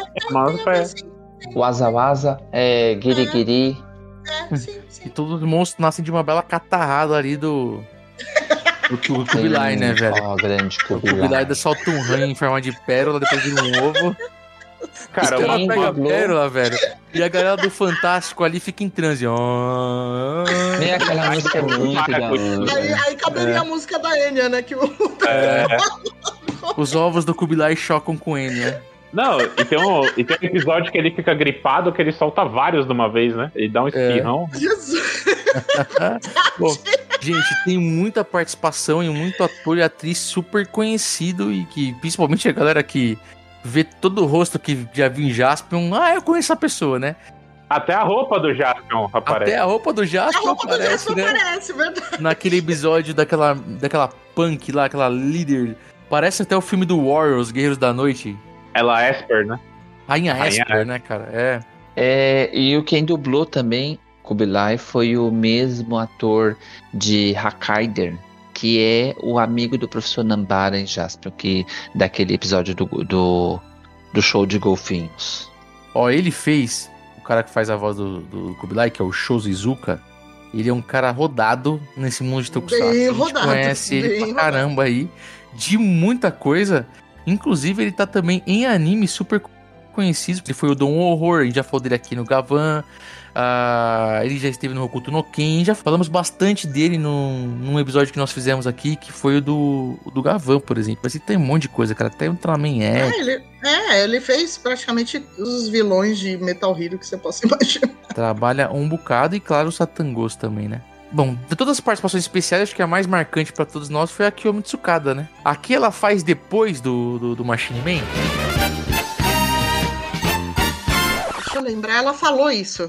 S12: o Asa Asa, é, Giri Giri.
S11: É, sim, sim.
S9: E todos os monstros nascem de uma bela catarrada ali do... O Kubilai, né, velho?
S12: Ó, oh, grande Kubilai.
S9: O Kubilai solta um ranho em forma de pérola, depois vira um ovo. Cara, ela pega a pérola, velho. E a galera do Fantástico ali fica em transe.
S12: Nem aquela música é muito da
S11: Aí, aí caberia é. a música da Enya, né? Que o...
S10: é.
S9: Os ovos do Kubilai chocam com Enya.
S10: Não, e tem, um, e tem um episódio que ele fica gripado, que ele solta vários de uma vez, né? Ele dá um espirrão.
S11: É. Jesus!
S9: Bom, gente, tem muita participação e muito ator e atriz super conhecido e que, principalmente a galera que vê todo o rosto que já viu em Jaspion, ah, eu conheço a pessoa, né?
S10: Até a roupa do Jaspion aparece.
S9: Até a roupa do Jaspion
S11: a roupa
S9: aparece,
S11: do Jaspion
S9: né?
S11: aparece, verdade.
S9: Naquele episódio daquela, daquela punk lá, aquela líder. Parece até o filme do Warrior, Os Guerreiros da Noite.
S10: Ela é Esper, né?
S9: Rainha, Rainha Esper, Esper, né, cara? É.
S12: é. E o quem dublou também Kubilai foi o mesmo ator de Hakaider, que é o amigo do professor Nambara em Jaspion, que, daquele episódio do, do, do show de golfinhos.
S9: Ó, ele fez, o cara que faz a voz do, do Kubilai, que é o Shozizuka, ele é um cara rodado nesse mundo de Tokusatsu.
S11: Bem
S9: A gente
S11: rodado,
S9: conhece ele
S11: bem
S9: pra
S11: rodado.
S9: caramba aí, de muita coisa. Inclusive, ele tá também em animes super conhecidos. Ele foi o Don Horror, a gente já falou dele aqui no Gavan. Uh, ele já esteve no Hokuto no Ken. Já falamos bastante dele num, num episódio que nós fizemos aqui, que foi o do, do Gavan, por exemplo. Mas ele tem um monte de coisa, cara. Até o Ultraman é.
S11: É ele, é, ele fez praticamente os vilões de Metal Hero que você possa imaginar.
S9: Trabalha um bocado e, claro, o Satangos também, né? Bom, de todas as participações especiais, acho que a mais marcante pra todos nós foi a Kiyomi Tsukada, né? Aqui ela faz depois do, do, do Machine Man.
S11: Deixa eu lembrar, ela falou isso.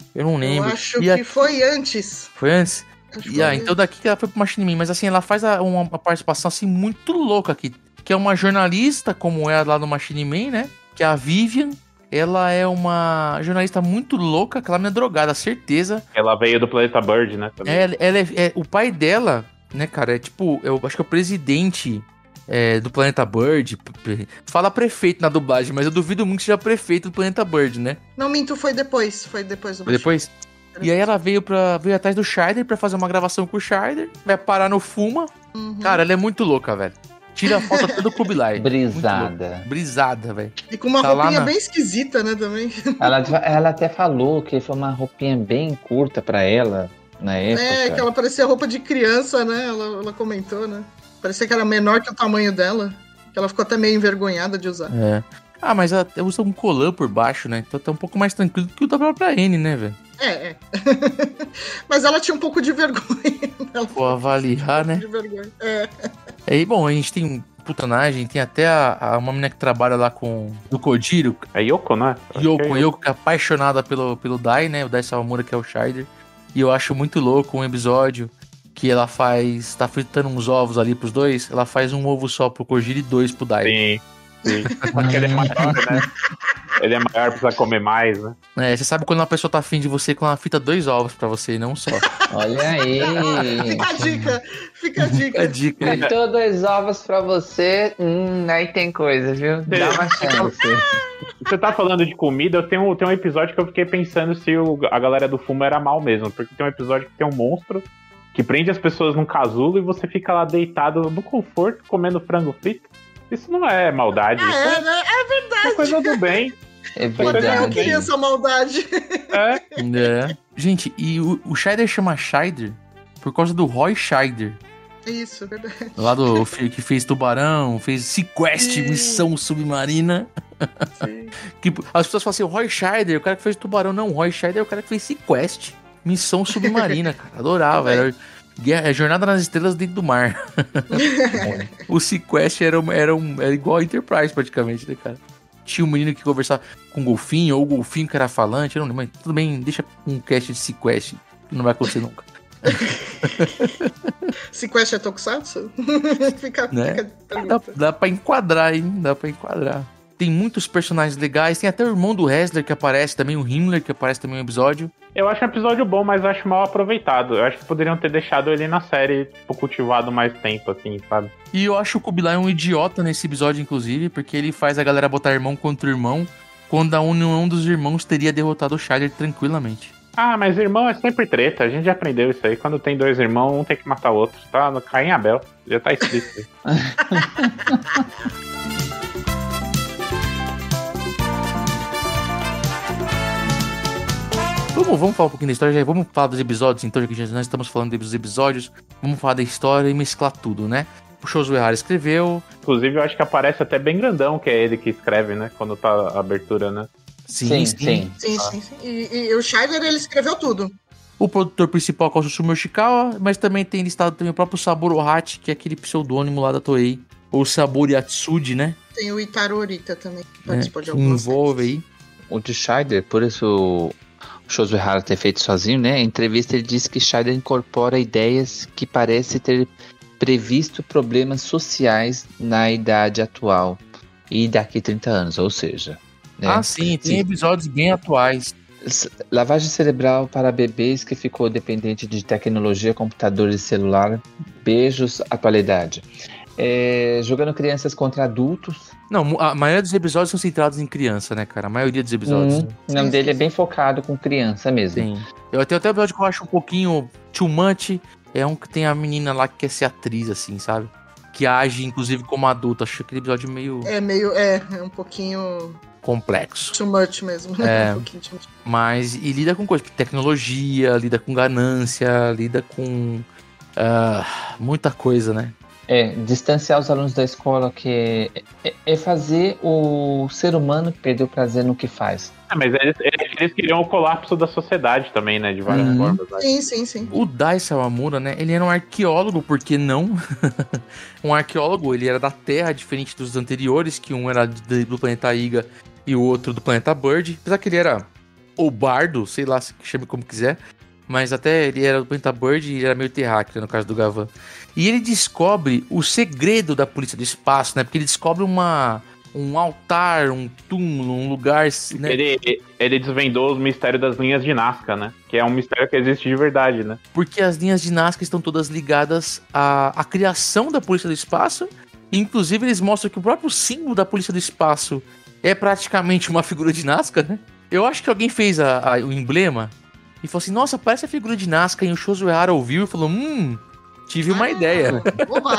S9: Eu não lembro.
S11: Eu acho
S9: e
S11: que
S9: a...
S11: foi antes.
S9: Foi antes?
S11: Acho
S9: E ah,
S11: foi
S9: então daqui que ela foi pro Machine Man, mas assim, ela faz a, uma, uma participação assim muito louca aqui, que é uma jornalista, como é lá no Machine Man, né? Que é a Vivian. Ela é uma jornalista muito louca, aquela menina drogada, certeza.
S10: Ela veio do Planeta Bird, né? Também.
S9: É, ela é, é, o pai dela, né, cara, é tipo, eu acho que é o presidente é, do Planeta Bird. Fala prefeito na dublagem, mas eu duvido muito que seja prefeito do Planeta Bird, né?
S11: Não, minto, foi depois. Foi depois do
S9: Foi depois? E aí ela veio, pra, veio atrás do Scheider pra fazer uma gravação com o Scheider, vai parar no Fuma.
S11: Uhum.
S9: Cara, ela é muito louca, velho. Tira a foto até do Kubilai.
S12: Brisada.
S9: Brisada, velho.
S11: E com uma
S9: Tá
S11: roupinha
S9: na...
S11: bem esquisita, né, também.
S12: Ela, ela até falou que foi uma roupinha bem curta pra ela na época.
S11: É, que ela parecia roupa de criança, né? Ela, ela comentou, né? Parecia que era menor que o tamanho dela. Que ela ficou até meio envergonhada de usar.
S9: É. Ah, mas ela usa um colã por baixo, né? Então tá um pouco mais tranquilo que o da própria N, né, velho?
S11: É, é. Mas ela tinha um pouco de vergonha. Ela
S9: Vou avaliar, né?
S11: de vergonha. É.
S9: Aí, bom, a gente tem putanagem, tem até a, a, uma menina que trabalha lá com o Kojiro.
S10: É Yoko, né?
S9: Yoko, é Yoko, que é apaixonada pelo, pelo Dai, né? O Dai Sawamura, que é o Scheider. E eu acho muito louco um episódio que ela faz... Tá fritando uns ovos ali pros dois. Ela faz um ovo só pro Kojiro e dois pro Dai.
S10: Sim, sim. Porque ele é maior, né? Ele é maior, precisa comer mais, né?
S9: É, você sabe quando uma pessoa tá afim de você, quando ela frita dois ovos pra você e não só.
S12: Olha aí.
S11: Fica a dica. Fica a dica.
S9: Fica a dica.
S12: Fritou dois ovos pra você, hum, aí tem coisa, viu? Dá uma chance.
S10: Você tá falando de comida, eu tenho, tenho um episódio que eu fiquei pensando se o, a galera do Fumo era mal mesmo. Porque tem um episódio que tem um monstro que prende as pessoas num casulo e você fica lá deitado no conforto, comendo frango frito. Isso não é maldade.
S11: É,
S10: isso
S11: né? É verdade.
S10: é coisa do bem.
S12: É
S11: Até eu
S12: verdade.
S11: queria essa maldade.
S10: É.
S9: É. Gente, e o, o Scheider chama Scheider por causa do Roy Scheider.
S11: Isso, é verdade.
S9: Lá do fi- que fez Tubarão, fez Sequest,
S11: Sim.
S9: Missão Submarina.
S11: Sim.
S9: Que, as pessoas falam assim, o Roy Scheider, o cara que fez Tubarão. Não, o Roy Scheider é o cara que fez Sequest, Missão Submarina, cara. Adorava, era... Guerra, é Jornada nas Estrelas dentro do mar. O Sequest era, era, um, era igual a Enterprise, praticamente, né, cara? Tinha um menino que conversava com o golfinho, ou o golfinho que era falante, eu não lembro, mas tudo bem, deixa um cast de Sequest, que não vai acontecer nunca.
S11: Sequest é Tokusatsu? fica,
S9: Né?
S11: fica a
S9: Dá,
S11: pergunta.
S9: dá pra enquadrar, hein? Dá pra enquadrar. Tem muitos personagens legais, tem até o irmão do Hessler que aparece também, o Himmler que aparece também no episódio.
S10: Eu acho um episódio bom, mas acho mal aproveitado. Eu acho que poderiam ter deixado ele na série, tipo, cultivado mais tempo, assim, sabe?
S9: E eu acho o Kubilai um idiota nesse episódio, inclusive, porque ele faz a galera botar irmão contra irmão, quando a união dos irmãos teria derrotado o Scheider tranquilamente.
S10: Ah, mas irmão é sempre treta, a gente já aprendeu isso aí. Quando tem dois irmãos, um tem que matar o outro, tá? No Caim e Abel, já tá escrito aí.
S9: Vamos, vamos falar um pouquinho da história, já vamos falar dos episódios, então, já que nós estamos falando dos episódios, vamos falar da história e mesclar tudo, né? O Shozo Ehara escreveu.
S10: Inclusive, eu acho que aparece até bem grandão que é ele que escreve, né? Quando tá a abertura, né?
S9: Sim, sim.
S12: sim.
S11: Sim, sim, sim. E, e o Scheider, ele escreveu tudo.
S9: O produtor principal é o Susumu Yoshikawa, mas também tem listado também o próprio Saburo Hachi, que é aquele pseudônimo lá da Toei. Ou Saburo Yatsuji, né?
S11: Tem o Itaru Orita também, que
S9: É,
S11: participou de
S9: que
S11: algumas
S9: envolve aí.
S12: O de Scheider, por isso o Shozo Ehara ter feito sozinho, né? Em entrevista ele disse que Scheider incorpora ideias que parece ter previsto problemas sociais na idade atual e daqui trinta anos, ou seja... Né?
S9: Ah, sim, tem
S12: Sim.
S9: episódios bem atuais.
S12: Lavagem cerebral para bebês que ficou dependente de tecnologia, computadores e celular. Beijos, atualidade. É, jogando crianças contra adultos.
S9: Não, a maioria dos episódios são centrados em criança, né, cara? A maioria dos episódios.
S12: Hum, o nome dele é bem focado com criança mesmo.
S9: Tem. Eu tenho até um episódio que eu acho um pouquinho too much. É um que tem a menina lá que quer ser atriz, assim, sabe? Que age, inclusive, como adulta. Acho aquele episódio meio
S11: É meio, é, é um pouquinho
S9: complexo.
S11: too much mesmo.
S9: É.
S11: um pouquinho too much.
S9: Mas, e lida com coisa, tecnologia, lida com ganância, lida com ah, muita coisa, né?
S12: É, distanciar os alunos da escola, que é, é fazer o ser humano perder o prazer no que faz.
S10: É, mas eles, eles, eles queriam o colapso da sociedade também, né? De várias
S9: Uhum.
S10: formas. Né?
S11: Sim, sim, sim.
S9: O Dai Sawamura, né, ele era um arqueólogo, por que não? Um arqueólogo, ele era da Terra, diferente dos anteriores, que um era de- do planeta Iga e o outro do planeta Bird. Apesar que ele era ou bardo, sei lá, se chame como quiser. Mas até ele era do Planeta Bird e ele era meio terráqueo, no caso do Gavan. E ele descobre o segredo da polícia do espaço, né? Porque ele descobre uma, um altar, um túmulo, um lugar... Né?
S10: Ele, ele desvendou os mistérios das linhas de Nazca, né? Que é um mistério que existe de verdade, né?
S9: Porque as linhas de Nazca estão todas ligadas à, à criação da polícia do espaço. Inclusive, eles mostram que o próprio símbolo da polícia do espaço é praticamente uma figura de Nazca, né? Eu acho que alguém fez a, a, o emblema e falou assim, nossa, parece a figura de Nazca. E o Shozuehara ouviu e falou, hum, tive uma ah, ideia.
S11: Opa!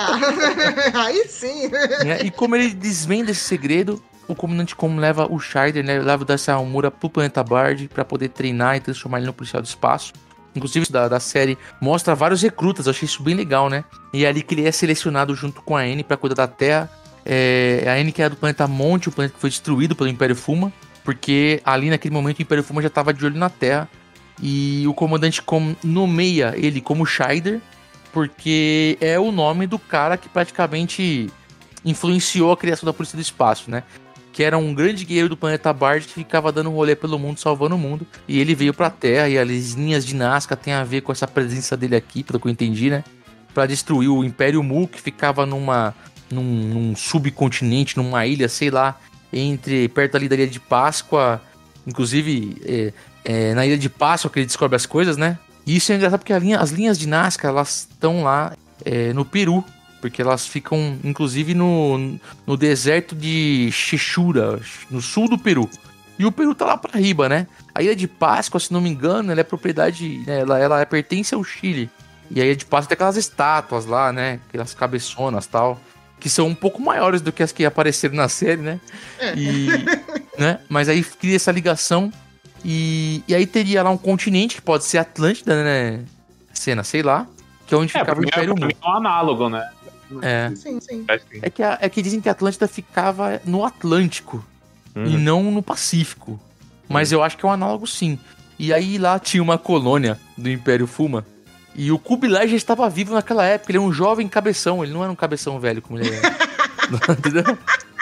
S11: Aí sim!
S9: É, e como ele desvenda esse segredo, o comandante Como leva o Scheider, né, leva o Daisawa Hamura pro Planeta Bard pra poder treinar e transformar ele no policial do espaço. Inclusive, da, da série mostra vários recrutas, eu achei isso bem legal, né? E é ali que ele é selecionado junto com a Annie pra cuidar da Terra. É, a Annie que era do planeta Monte, o planeta que foi destruído pelo Império Fuma, porque ali naquele momento o Império Fuma já tava de olho na Terra. E o comandante Com nomeia ele como Scheider, porque é o nome do cara que praticamente influenciou a criação da Polícia do Espaço, né? Que era um grande guerreiro do planeta Bard que ficava dando rolê pelo mundo, salvando o mundo. E ele veio pra Terra, e as linhas de Nazca tem a ver com essa presença dele aqui, pelo que eu entendi, né? Pra destruir o Império Mu, que ficava numa, num, num subcontinente, numa ilha, sei lá, entre perto ali da Ilha de Páscoa. Inclusive, é, é, na Ilha de Páscoa que ele descobre as coisas, né? E isso é engraçado porque a linha, as linhas de Nazca, elas estão lá é, no Peru. Porque elas ficam, inclusive, no, no deserto de Chichura, no sul do Peru. E o Peru tá lá pra riba, né? A Ilha de Páscoa, se não me engano, ela é propriedade... Né, ela, ela pertence ao Chile. E a Ilha de Páscoa tem aquelas estátuas lá, né? Aquelas cabeçonas e tal. Que são um pouco maiores do que as que apareceram na série, né? E, né? Mas aí cria essa ligação. E, e aí teria lá um continente, que pode ser Atlântida, né? Cena, sei lá. Que é onde
S10: é,
S9: ficava o Império Mu.
S10: É um análogo, né?
S9: É.
S11: Sim, sim.
S9: É que, a, é que dizem que a Atlântida ficava no Atlântico uhum. e não no Pacífico. Mas uhum. eu acho que é um análogo sim. E aí lá tinha uma colônia do Império Fuma. E o Kubilai já estava vivo naquela época. Ele é um jovem cabeção. Ele não era um cabeção velho como ele é. Entendeu?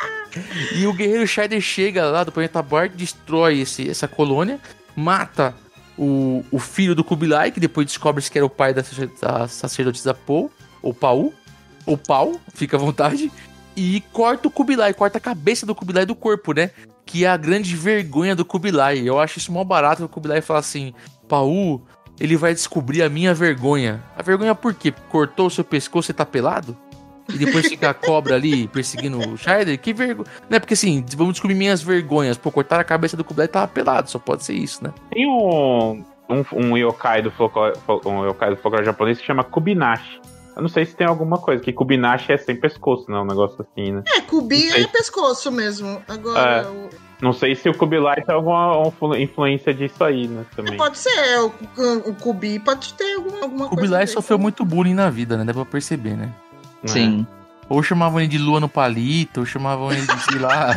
S9: E o guerreiro Scheider chega lá do planeta Bard, destrói esse, essa colônia, mata o, o filho do Kubilai, que depois descobre-se que era o pai da, da sacerdotisa Pou, ou Pau. Ou pau, fica à vontade, e corta o Kubilai, corta a cabeça do Kubilai do corpo, né? Que é a grande vergonha do Kubilai. Eu acho isso mó barato, o Kubilai fala assim, Pau, ele vai descobrir a minha vergonha. A vergonha por quê? Cortou o seu pescoço e tá pelado? E depois fica a cobra ali perseguindo o Scheider? Que vergonha. Não é porque assim, vamos descobrir minhas vergonhas. Pô, cortar a cabeça do Kubilai e tava pelado, só pode ser isso, né?
S10: Tem um, um, um yokai do folclore, um yokai do folclore japonês que se chama Kubinashi. Eu não sei se tem alguma coisa, que Kubinashi é sem pescoço, né? Um negócio assim, né?
S11: É, Kubi é pescoço mesmo. Agora.
S10: É.
S11: O...
S10: Não sei se o Kubilai tem alguma influência disso aí, né? Também.
S11: É, pode ser, o, o Kubi pode ter alguma, alguma
S9: o
S11: coisa.
S9: Kubilai sofreu muito bullying na vida, né? Dá pra perceber, né?
S12: Sim.
S9: Ou chamavam ele de lua no palito, ou chamavam ele de, sei lá.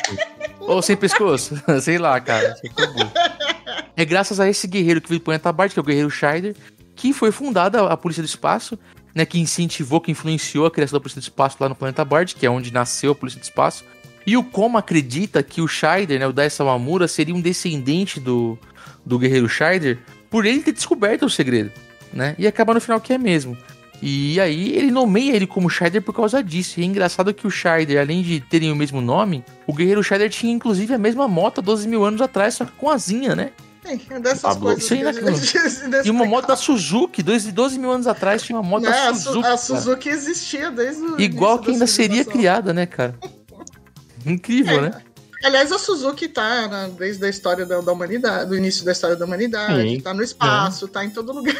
S9: Ou sem pescoço. Sei lá, cara. É graças a esse guerreiro que veio do planeta Bard, que é o guerreiro Scheider, que foi fundada a Polícia do Espaço. Né, que incentivou, que influenciou a criação da Polícia do Espaço lá no planeta Bard, que é onde nasceu a Polícia do Espaço. E o Koma acredita que o Scheider, né, o Daisawa Hamura, seria um descendente do, do guerreiro Scheider, por ele ter descoberto o segredo, né? E acaba no final que é mesmo. E aí ele nomeia ele como Scheider por causa disso. E é engraçado que o Scheider, além de terem o mesmo nome, o guerreiro Scheider tinha inclusive a mesma moto há doze mil anos atrás, só que com asinha, né?
S11: É, dessas ah, coisas.
S9: Isso aí, né, e uma moto da Suzuki, doze mil anos atrás tinha uma moto
S11: não,
S9: da
S11: A,
S9: Suzuki.
S11: Su- a Suzuki existia desde o
S9: igual que ainda seria criada, né, cara? Incrível, é. né?
S11: Aliás, a Suzuki tá né, desde a história da, da humanidade, do início da história da humanidade, Sim. tá no espaço, é. tá em todo lugar.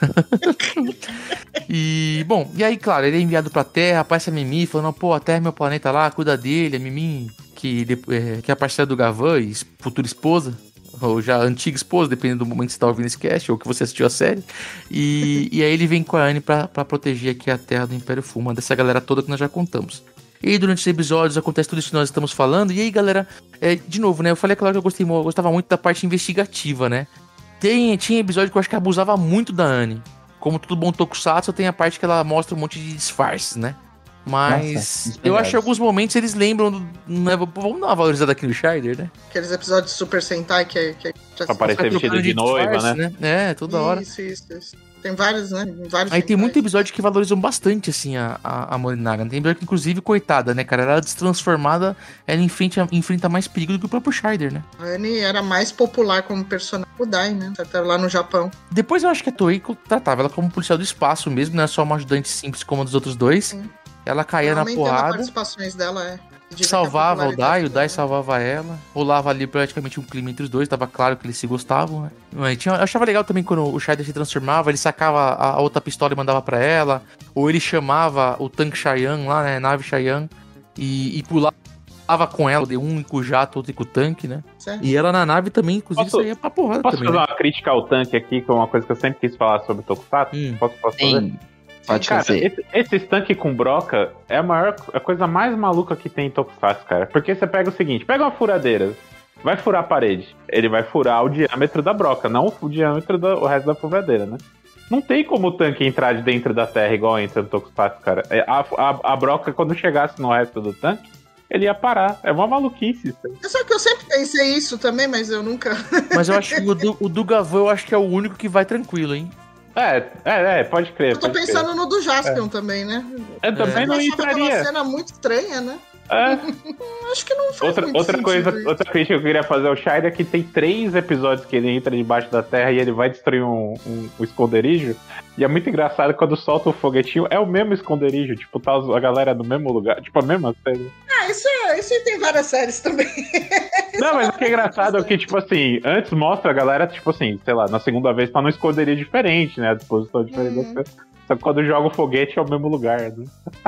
S9: E, bom, e aí, claro, ele é enviado pra Terra, aparece a Mimi, falando, pô, a Terra é meu planeta lá, cuida dele, a Mimi, que, é, que é a parceira do Gavan, futura esposa, ou já antiga esposa, dependendo do momento que você tá ouvindo esse cast, ou que você assistiu a série. E, e aí ele vem com a Annie pra, pra proteger aqui a Terra do Império Fuma, dessa galera toda que nós já contamos. E aí, durante os episódios, acontece tudo isso que nós estamos falando. E aí, galera, é, de novo, né? Eu falei, claro, que eu gostei, eu gostava muito da parte investigativa, né? Tem, tinha episódio que eu acho que abusava muito da Annie. Como todo bom tokusatsu, tem a parte que ela mostra um monte de disfarces, né? Mas
S12: Nossa,
S9: eu acho que em alguns momentos eles lembram. Do, né, vamos dar uma valorizada aqui no Shider, né?
S11: Aqueles episódios de Super Sentai que, que já
S10: Pra aparecer vestido de noiva,
S9: disfarce,
S10: né?
S9: né? É, toda hora.
S11: Isso, isso, isso. Tem vários, né? Vários
S9: Aí tem
S11: Sentais.
S9: muito episódio que valorizam bastante, assim, a, a, a Morinaga. Tem episódio que, inclusive, coitada, né, cara? Ela destransformada, ela enfrenta, enfrenta mais perigo do que o próprio Shider, né?
S11: A Annie era mais popular como personagem do Dai, né? Até lá no Japão.
S9: Depois eu acho que a Toei tratava ela como policial do espaço mesmo, não é só uma ajudante simples como a dos outros dois.
S11: Sim.
S9: Ela caía na
S11: Aumentando
S9: porrada.
S11: as participações dela, é.
S9: Salvava o Dai, o Dai salvava ela. Rolava ali praticamente um clima entre os dois, tava claro que eles se gostavam, né? Mas tinha, eu achava legal também quando o Shider se transformava, ele sacava a, a outra pistola e mandava pra ela. Ou ele chamava o tanque Cheyenne lá, né? Nave Cheyenne. E, e pulava com ela, de um com o jato, outro com o tanque, né?
S11: Certo.
S9: E ela na nave também, inclusive,
S10: Posso-
S9: saía pra porrada
S10: Posso
S9: também.
S10: fazer
S9: Né?
S10: uma crítica ao tanque aqui, que é uma coisa que eu sempre quis falar sobre o Tokusatsu?
S9: Hum.
S10: Posso, posso fazer?
S12: Sim, pode
S10: Cara,
S12: fazer.
S10: esse, esses tanques com broca é a maior, a coisa mais maluca que tem em Tokusatsu, cara. Porque você pega o seguinte, pega uma furadeira, vai furar a parede, ele vai furar o diâmetro da broca, não o diâmetro do o resto da furadeira, né? Não tem como o tanque entrar de dentro da terra igual entra no Tokusatsu, cara. É, A, a, a broca, quando chegasse no resto do tanque, ele ia parar. É uma maluquice isso aí.
S11: Só que eu sempre pensei isso também, mas eu nunca.
S9: Mas eu acho que o do, o do Gavan eu acho que é o único que vai tranquilo, hein?
S10: É, é, é, pode crer.
S11: Eu tô
S10: pode
S11: pensando
S10: crer.
S11: no do Jaspion também, né?
S10: Eu também
S11: Eu
S10: não
S11: achava aquela
S10: entraria.
S11: cena muito estranha, né?
S10: É.
S11: Acho que não faz
S10: Outra,
S11: muito
S10: outra
S11: sentido
S10: coisa,
S11: isso.
S10: outra crítica que eu queria fazer ao Shider é que tem três episódios que ele entra debaixo da terra e ele vai destruir um, um, um esconderijo. E é muito engraçado quando solta o foguetinho, é o mesmo esconderijo, tipo, tá a galera no mesmo lugar, tipo, a mesma coisa.
S11: Ah, isso, é, isso aí tem várias séries também.
S10: Não, mas o que é engraçado é que, tipo assim, antes mostra a galera, tipo assim, sei lá, na segunda vez tá num esconderijo diferente, né? A disposição diferente
S11: Uhum.
S10: das coisas. Só que quando joga o foguete é o mesmo lugar, né?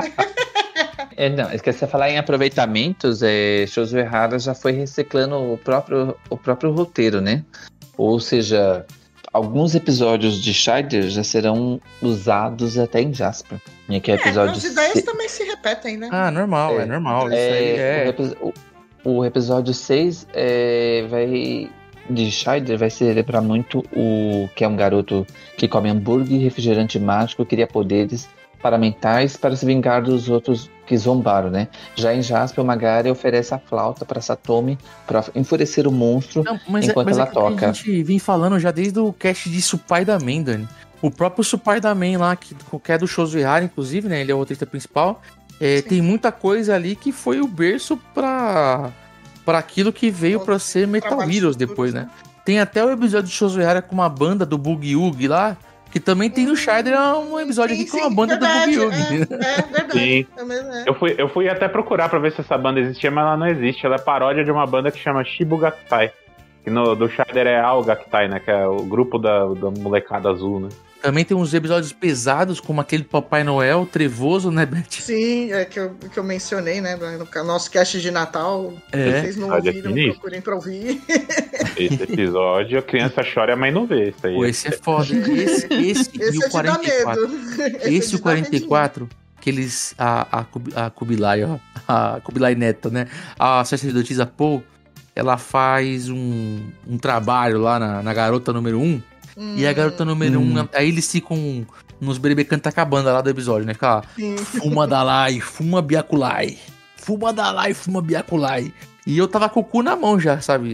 S12: É, não, esqueci de falar em aproveitamentos, é, Shoujo Ehara já foi reciclando o próprio, o próprio roteiro, né? Ou seja, alguns episódios de Shider já serão usados até em Jasper. E aqui é o
S11: É,
S12: episódio
S11: as ideias
S12: se-
S11: também se repetem, né?
S9: Ah, normal, é,
S12: É,
S9: normal. Isso
S12: é,
S9: aí é.
S12: O, epi- o- o episódio seis é, vai, de Shider vai se lembrar muito o que é um garoto que come hambúrguer e refrigerante mágico, cria poderes parlamentares para se vingar dos outros que zombaram, né? Já em Jasper, o Magari oferece a flauta para Satomi para enfurecer o monstro
S9: Não, mas
S12: enquanto
S9: é, mas
S12: ela
S9: é que
S12: toca.
S9: a gente vem falando já desde o cast de Supai da Man, Dani. O próprio Supai da Man lá, que, que é do Shoujo Ehara, inclusive, né? Ele é o roteirista principal. É, tem muita coisa ali que foi o berço pra, pra aquilo que veio pra ser Metal
S11: Trabalhos
S9: Heroes
S11: futuros,
S9: depois, né? Tem até o episódio de Shoujo Ehara com uma banda do Boogie Woogie lá, que também tem no Shider, é um episódio
S11: Sim,
S9: aqui com
S11: sim,
S9: uma banda
S11: verdade,
S9: do Boogie Woogie.
S11: É, é verdade.
S10: Sim.
S11: É mesmo, é.
S10: Eu fui, eu fui até procurar pra ver se essa banda existia, mas ela não existe. Ela é paródia de uma banda que chama Shibu Gakutai. Que no, do Shider é Ao Gakutai, né? Que é o grupo da, da molecada azul, né?
S9: Também tem uns episódios pesados, como aquele do Papai Noel, trevoso, né, Beth?
S11: Sim, é que eu, que eu mencionei, né? No ca- nosso cast de Natal.
S9: É.
S11: Vocês não
S10: Olha,
S11: ouviram,
S10: sinistro.
S11: procurem pra ouvir.
S10: Esse episódio, a criança chora e a mãe não vê. Isso aí.
S9: Pô, esse é foda. Esse, esse,
S11: Esse
S9: e
S11: é
S9: o
S11: de dar
S9: quarenta e quatro.
S11: medo.
S9: Esse,
S11: é
S9: e
S11: de
S9: o
S11: dar
S9: quarenta e
S11: medinho.
S9: quatro, que eles. A, a, Kubi- a Kubilai, ó. A Kubilai Neta, né? A sacerdotisa Poe, ela faz um, um trabalho lá na, na garota número um.
S11: Hum,
S9: E a garota número
S12: Hum.
S9: um, aí eles ficam nos Berebe Canta Cabanda lá do episódio, né? Fica lá,
S11: sim.
S9: fuma Dalai, fuma Biaculai. Fuma Dalai, fuma Biaculai. E eu tava com o cu na mão já, sabe?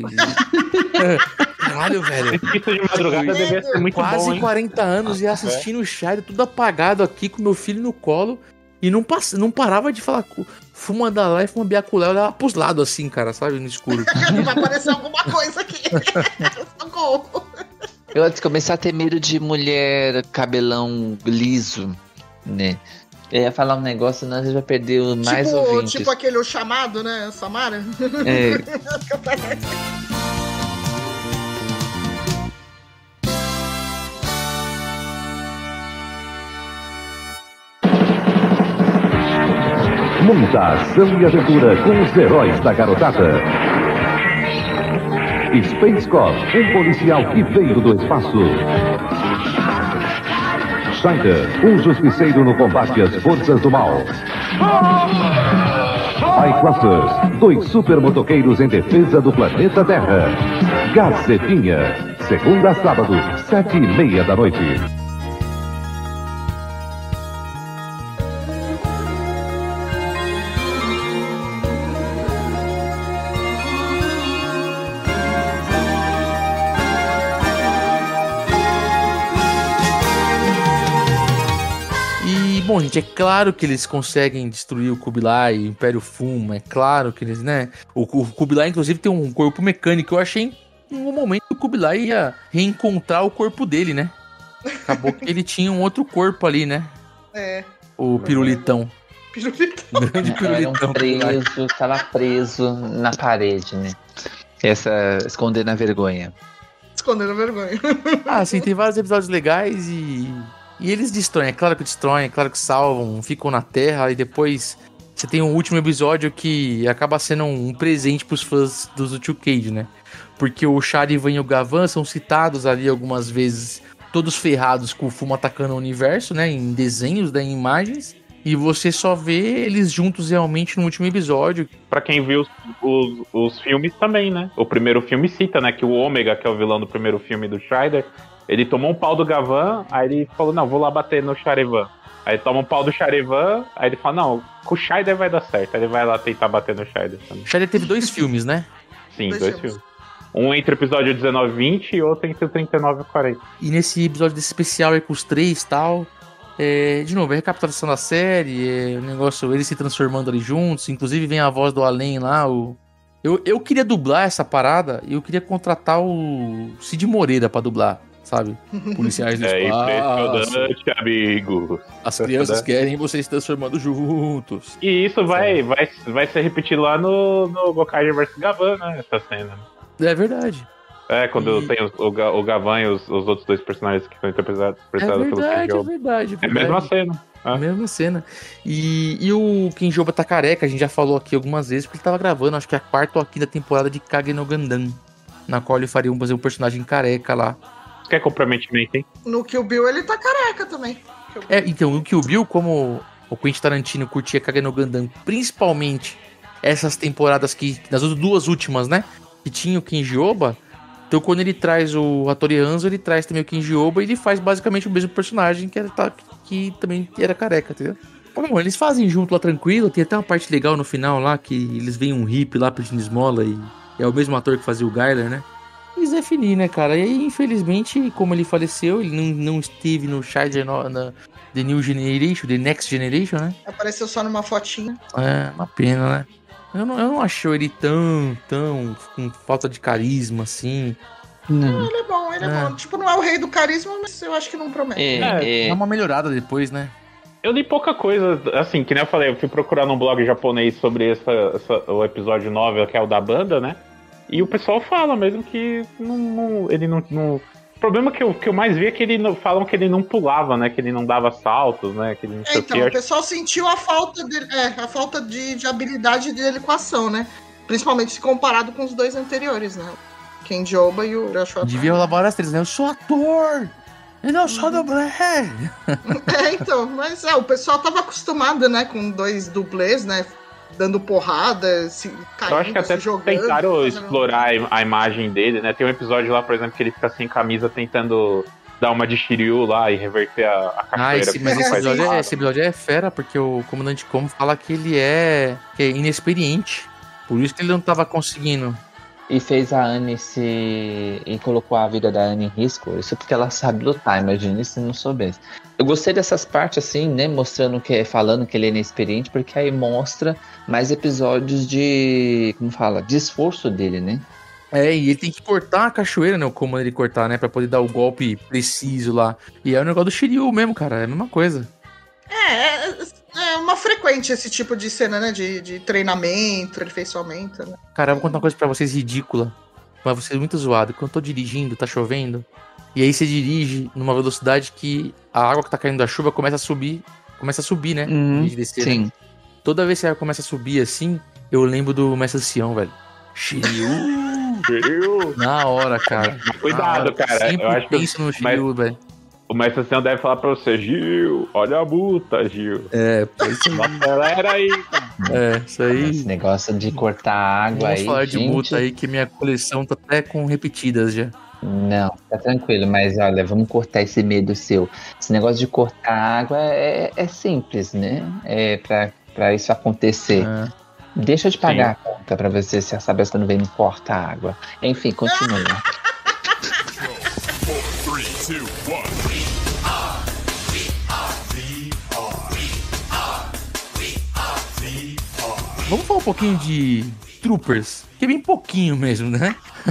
S9: Caralho, velho.
S10: Esse de madrugada devia ser muito
S9: Quase
S10: bom, hein?
S9: quarenta anos e assistindo o Shider, tudo apagado aqui com meu filho no colo. E não, pass... não parava de falar cu- fuma Dalai, fuma Biaculai. Eu olhava pros lados assim, cara, sabe? No escuro.
S11: Vai aparecer alguma coisa aqui. Socorro.
S12: Eu antes de começar a ter medo de mulher cabelão liso, né? Eu ia falar um negócio, nós já perdeu mais
S11: tipo,
S12: ouvintes.
S11: tipo aquele o chamado, né? Samara.
S12: É.
S1: Muita ação e aventura com os heróis da garotada. Space Cop, um policial que veio do espaço. Shider, um justiceiro no combate às forças do mal. iClusters, dois super motoqueiros em defesa do planeta Terra. Gazetinha, segunda a sábado, sete e meia da noite.
S9: Bom, gente, é claro que eles conseguem destruir o Kubilai, o Império Fuma, é claro que eles, né? O, o Kubilai, inclusive, tem um corpo mecânico. Eu achei em um momento que o Kubilai ia reencontrar o corpo dele, né? Acabou que ele tinha um outro corpo ali, né?
S11: É.
S9: O pirulitão.
S11: Pirulitão.
S9: Grande pirulitão.
S12: Era um preso, tava preso na parede, né? Essa, escondendo a vergonha.
S11: Escondendo a vergonha.
S9: Ah, sim, tem vários episódios legais e... E eles destroem, é claro que destroem, é claro que salvam, ficam na Terra e depois você tem um último episódio que acaba sendo um presente pros fãs dos Luke Cage, né? Porque o Charivan e o Gavan são citados ali algumas vezes, todos ferrados com o Fuma atacando o universo, né? Em desenhos, né? Em imagens. E você só vê eles juntos realmente no último episódio.
S10: Pra quem viu os, os, os filmes também, né? O primeiro filme cita, né? Que o Ômega, que é o vilão do primeiro filme do Strider, ele tomou um pau do Gavan, aí ele falou, não, vou lá bater no Charivan. Aí toma um pau do Charivan, aí ele fala, não, com o Shider vai dar certo. Aí ele vai lá tentar bater no Shider também.
S9: O Shider teve dois filmes, né?
S10: Sim, dois, dois filmes. filmes. Um entre o episódio dezenove e vinte e outro entre o trinta e nove e quarenta.
S9: E nesse episódio desse especial aí com os três e tal, é, de novo, é a recapitulação da série, é o negócio, eles se transformando ali juntos, inclusive vem a voz do Além lá, o... Eu, eu queria dublar essa parada e eu queria contratar o Cid Moreira pra dublar. Sabe? Policiais do
S10: é
S9: espaço.
S10: É impressionante, amigo.
S9: As crianças querem vocês se transformando juntos.
S10: E isso vai, vai, vai ser repetido lá no, no Gokaiger versus. Gavan, né? Essa cena.
S9: É verdade.
S10: É, quando
S9: e...
S10: tem o, o, o Gavan e os, os outros dois personagens que são interpretados
S9: é verdade,
S10: pelo Kenjoba.
S9: É verdade, é verdade.
S10: É a mesma cena.
S9: É a mesma cena. E, e o Kenjoba tá careca, a gente já falou aqui algumas vezes, porque ele tava gravando, acho que a quarta ou a quinta temporada de Kage no Gandan, na qual ele faria um, fazer um personagem careca lá.
S10: Quer comprometimento, hein?
S11: No Kill Bill ele tá careca também.
S9: É, então, no Kill Bill, como o Quentin Tarantino curtia Kage no Gandan, principalmente essas temporadas que, nas duas últimas, né, que tinha o Kenjoba, então quando ele traz o Hattori Hanzo, ele traz também o Kenjoba e ele faz basicamente o mesmo personagem que, era, que também era careca, entendeu? Bom, eles fazem junto lá tranquilo, tem até uma parte legal no final lá, que eles veem um hippie lá pedindo esmola e é o mesmo ator que fazia o Gyler, né? E Zé Fini, né, cara? E aí, infelizmente, como ele faleceu, ele não, não esteve no Shider na The New Generation, The Next Generation, né?
S11: Apareceu só numa fotinha.
S9: É, uma pena, né? Eu não, eu não achei ele tão, tão com falta de carisma, assim.
S11: Não. Não, ele é bom, ele é. é bom. Tipo, não é o rei do carisma, mas eu acho que não promete.
S9: É, é. Dá uma melhorada depois, né?
S10: Eu li pouca coisa, assim, que nem eu falei, eu fui procurar num blog japonês sobre essa, essa, o episódio nove, que é o da banda, né? E o pessoal fala mesmo que não, não, ele não, não... O problema que eu, que eu mais vi é que ele não, falam que ele não pulava, né? Que ele não dava saltos, né? Que ele não
S11: é, então, o, o pessoal sentiu a falta, de, é, a falta de, de habilidade dele com a ação, né? Principalmente se comparado com os dois anteriores, né? Kenjoba e o Joshua.
S9: Devia lavar as três, né? Eu sou ator! Eu não sou dublê!
S11: É, então, mas é, o pessoal tava acostumado, né? Com dois dublês, né? Dando porrada, se caindo,
S10: eu acho que até
S11: jogando,
S10: tentaram explorar a imagem dele, né? Tem um episódio lá, por exemplo, que ele fica sem camisa tentando dar uma de Shiryu lá e reverter a, a cachoeira.
S9: Ah, esse, mas esse episódio, é, esse episódio é fera, porque o comandante Como fala que ele é, que é inexperiente. Por isso que ele não tava conseguindo.
S12: E fez a Anne se... e colocou a vida da Anne em risco. Isso porque ela sabe lutar, imagina se não soubesse. Eu gostei dessas partes assim, né, mostrando que, falando que ele é inexperiente, porque aí mostra mais episódios de, como fala, de esforço dele, né?
S9: É, e ele tem que cortar a cachoeira, né, o comando ele cortar, né, pra poder dar o golpe preciso lá. E é o negócio do Shiryu mesmo, cara, é a mesma coisa.
S11: É, é, é uma frequente esse tipo de cena, né, de, de treinamento, aperfeiçoamento, né?
S9: Cara, eu vou contar uma coisa pra vocês ridícula, pra vocês muito zoado. Quando eu tô dirigindo, tá chovendo, e aí você dirige numa velocidade que a água que tá caindo da chuva começa a subir, começa a subir, né?
S12: Uhum,
S9: de descer,
S12: sim.
S9: Né? Toda vez que a água começa a subir assim, eu lembro do Mestre Sião, velho. Shiryu!
S10: Shiryu!
S9: Na hora, cara.
S10: Cuidado,
S9: hora,
S10: cara.
S9: Sempre
S10: eu acho
S9: penso
S10: que
S9: no Shiryu,
S10: mas...
S9: velho.
S10: O Mestre Sião deve falar pra você, Gil, olha a multa, Gil.
S9: É, pois
S10: acelera aí, cara.
S9: É, isso aí.
S12: Esse negócio de cortar água
S9: Vamos
S12: aí.
S9: falar
S12: gente...
S9: de multa aí, que minha coleção tá até com repetidas já.
S12: Não, tá tranquilo, mas olha, vamos cortar esse medo seu. Esse negócio de cortar água é, é simples, né? É pra, pra isso acontecer.
S9: Ah.
S12: Deixa eu te pagar
S10: Sim.
S12: a conta pra você se saber se não vem me cortar água. Enfim, continua.
S9: vamos falar um pouquinho de Troopers, que é bem pouquinho mesmo, né?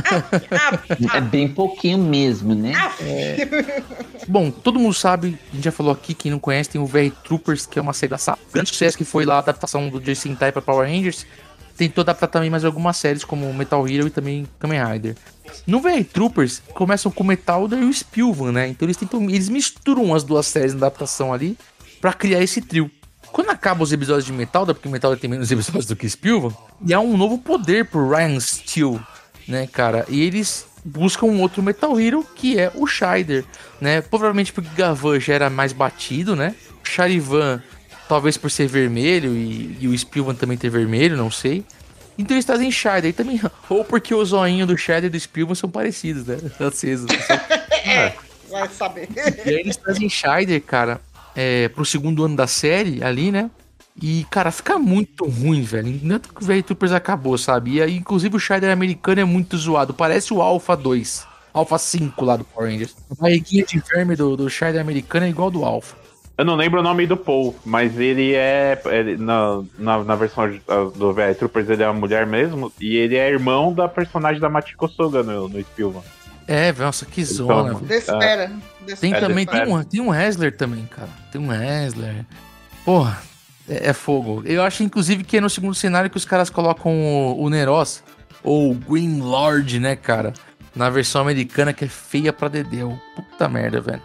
S12: É bem pouquinho mesmo, né?
S9: É... Bom, todo mundo sabe, a gente já falou aqui, quem não conhece, tem o V R Troopers, que é uma série da Saban. Grande sucesso que foi lá a adaptação do J. Sentai para Power Rangers. Tentou adaptar também mais algumas séries, como Metal Hero e também Kamen Rider. No V R Troopers, começam com o Metalder e o Spilvan, né? Então eles tentam, eles misturam as duas séries na adaptação ali pra criar esse trio. Quando acabam os episódios de Metalder, porque o Metalder tem menos episódios do que Spilvan, e há um novo poder pro Ryan Steele, né, cara? E eles buscam um outro Metal Hero, que é o Shider, né? Provavelmente porque Gavan já era mais batido, né? Charivan, talvez por ser vermelho, e, e o Spilvan também ter vermelho, não sei. Então eles trazem Shider também, ou porque o zoinho do Shider e do Spilvan são parecidos, né? Acesos.
S11: É, vai saber.
S9: E aí eles trazem Shider, cara, é, pro segundo ano da série ali, né? E, cara, fica muito ruim, velho. Tanto que o V R Troopers acabou, sabe? E aí, inclusive, o Shider americano é muito zoado. Parece o Alpha dois. Alpha cinco lá do Power Rangers. A barriguinha de verme do, do Shider americano é igual do Alpha.
S10: Eu não lembro o nome do Paul, mas ele é... Ele, na, na, na versão do V R Troopers, ele é uma mulher mesmo. E ele é irmão da personagem da Machiko Suga no, no Spilvan.
S9: É, nossa, que zona.
S10: Então,
S11: Despera.
S9: Tem
S11: Despera.
S9: também,
S10: despera.
S9: tem um, tem um Wrestler também, cara. Tem um Wrestler. Porra, é, é fogo. Eu acho, inclusive, que é no segundo cenário que os caras colocam o, o Neros, ou o Green Lord, né, cara? Na versão americana, que é feia pra dedéu. Puta merda, velho.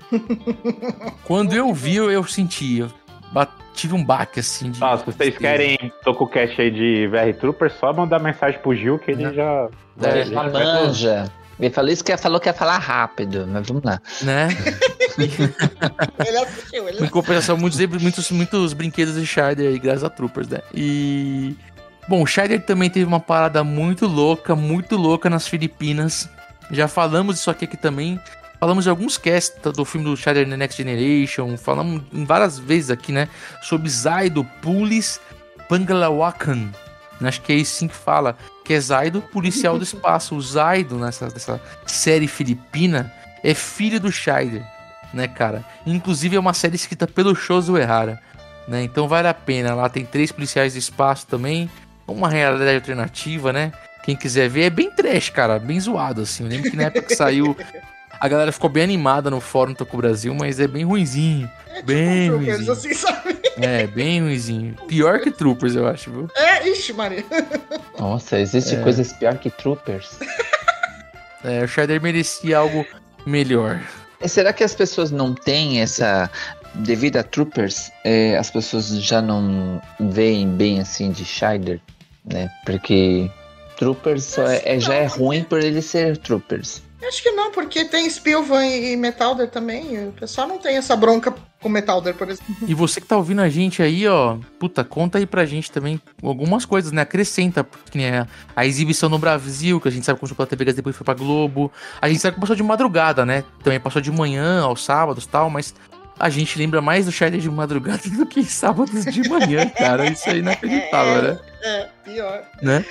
S9: Quando eu vi, eu, eu senti. Eu bat- tive um baque, assim. De,
S10: Ah, se vocês querem Tokucast aí de V R Troopers, só mandar mensagem pro Gil que ele
S9: É.
S10: já...
S9: É,
S12: Ele já manja. Ele falou isso que falou que ia falar rápido, mas vamos lá.
S9: Né?
S11: Ele assistiu, ele
S9: Em compensação, muitos, muitos, muitos brinquedos de Shider aí, graças a Troopers, né? E... Bom, o Shider também teve uma parada muito louca, muito louca nas Filipinas. Já falamos disso aqui, aqui também. Falamos de alguns casts do filme do Shider The Next Generation. Falamos em várias vezes aqui, né? Sobre Zaido Pulis Pangalawakan. Acho que é isso sim que fala. Que é Zaido, policial do espaço. O Zaido, nessa, nessa série filipina, é filho do Shider, né, cara? Inclusive é uma série escrita pelo Shozo Ehara, né? Então vale a pena. Lá tem três policiais do espaço também. Uma realidade alternativa, né? Quem quiser ver, é bem trash, cara. Bem zoado, assim. Eu lembro que na época que saiu, a galera ficou bem animada no fórum Toku Brasil, mas é bem ruinzinho.
S11: É tipo
S9: Bem
S11: um Troopers,
S9: ruinzinho.
S11: assim, sabe?
S9: É, bem ruinzinho. Pior que Troopers, eu acho, viu?
S11: É, ixi, Maria.
S12: Nossa, existe
S9: É.
S12: coisas pior que Troopers.
S9: É, o Shider merecia algo melhor.
S12: E será que as pessoas não têm essa... Devido a Troopers, é, as pessoas já não veem bem assim de Shider, né? Porque Troopers só é, é- já é ruim por ele ser Troopers.
S11: Acho que não, porque tem Spilvan e Metalder também. O pessoal não tem essa bronca com Metalder, por exemplo.
S9: E você que tá ouvindo a gente aí, ó, puta, conta aí pra gente também algumas coisas, né? Acrescenta, porque né, a exibição no Brasil, que a gente sabe que começou pela T V Gazeta, depois foi pra Globo. A gente sabe que passou de madrugada, né? Também passou de manhã, aos sábados e tal, mas a gente lembra mais do Shider de madrugada do que sábados de manhã, cara. Isso é inacreditável, né?
S11: É, pior.
S9: Né?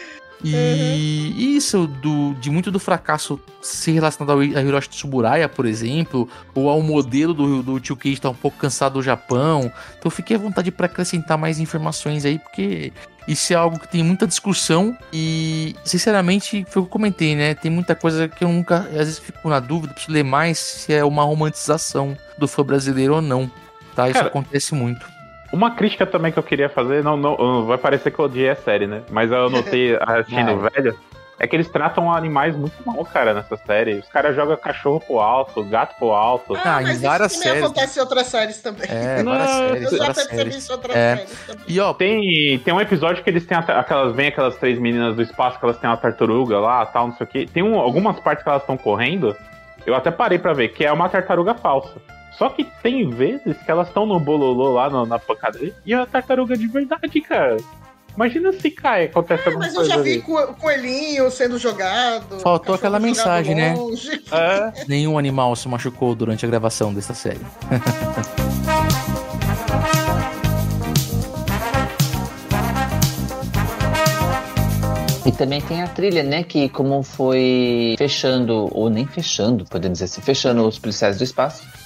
S9: E isso do, de muito do fracasso ser relacionado ao, a Hiroshi Tsuburaya, por exemplo, ou ao modelo do, do tio Cage estar um pouco cansado do Japão. Então fiquei à vontade para acrescentar mais informações aí, porque isso é algo que tem muita discussão e, sinceramente, foi o que eu comentei, né? Tem muita coisa que eu nunca, às vezes fico na dúvida, preciso ler mais se é uma romantização do fã brasileiro ou não, tá? Isso
S10: Cara,
S9: acontece muito.
S10: Uma crítica também que eu queria fazer, não, não, não vai parecer que eu odiei a série, né? Mas eu notei assistindo velho, é que eles tratam animais muito mal, cara, nessa série. Os caras jogam cachorro pro alto, gato pro alto.
S11: Ah,
S9: Ah, em
S11: mas
S9: várias
S11: isso também
S9: séries.
S11: acontece em outras séries também.
S9: É,
S10: Não,
S9: várias séries,
S11: Eu já
S9: várias
S11: percebi
S9: séries.
S11: isso em outras
S9: É.
S11: séries também.
S9: E ó,
S10: Tem, tem um episódio que eles têm a- aquelas, vem aquelas três meninas do espaço, que elas têm uma tartaruga lá, tal, não sei o quê. Tem um- algumas partes que elas estão correndo, eu até parei pra ver, que é uma tartaruga falsa. Só que tem vezes que elas estão no bololô lá no- na pancadaria e é a tartaruga de verdade, cara. Imagina se cai, acontece
S11: É,
S10: alguma
S11: mas eu
S10: coisa
S11: já vi
S10: ali.
S11: co- coelhinho sendo jogado.
S9: Faltou
S11: cachorro
S9: aquela
S11: jogado
S9: mensagem, né?
S11: longe.
S10: É,
S9: nenhum animal se machucou durante a gravação dessa série.
S12: E também tem a trilha, né? Que como foi fechando, ou nem fechando, podemos dizer assim, fechando os policiais do espaço,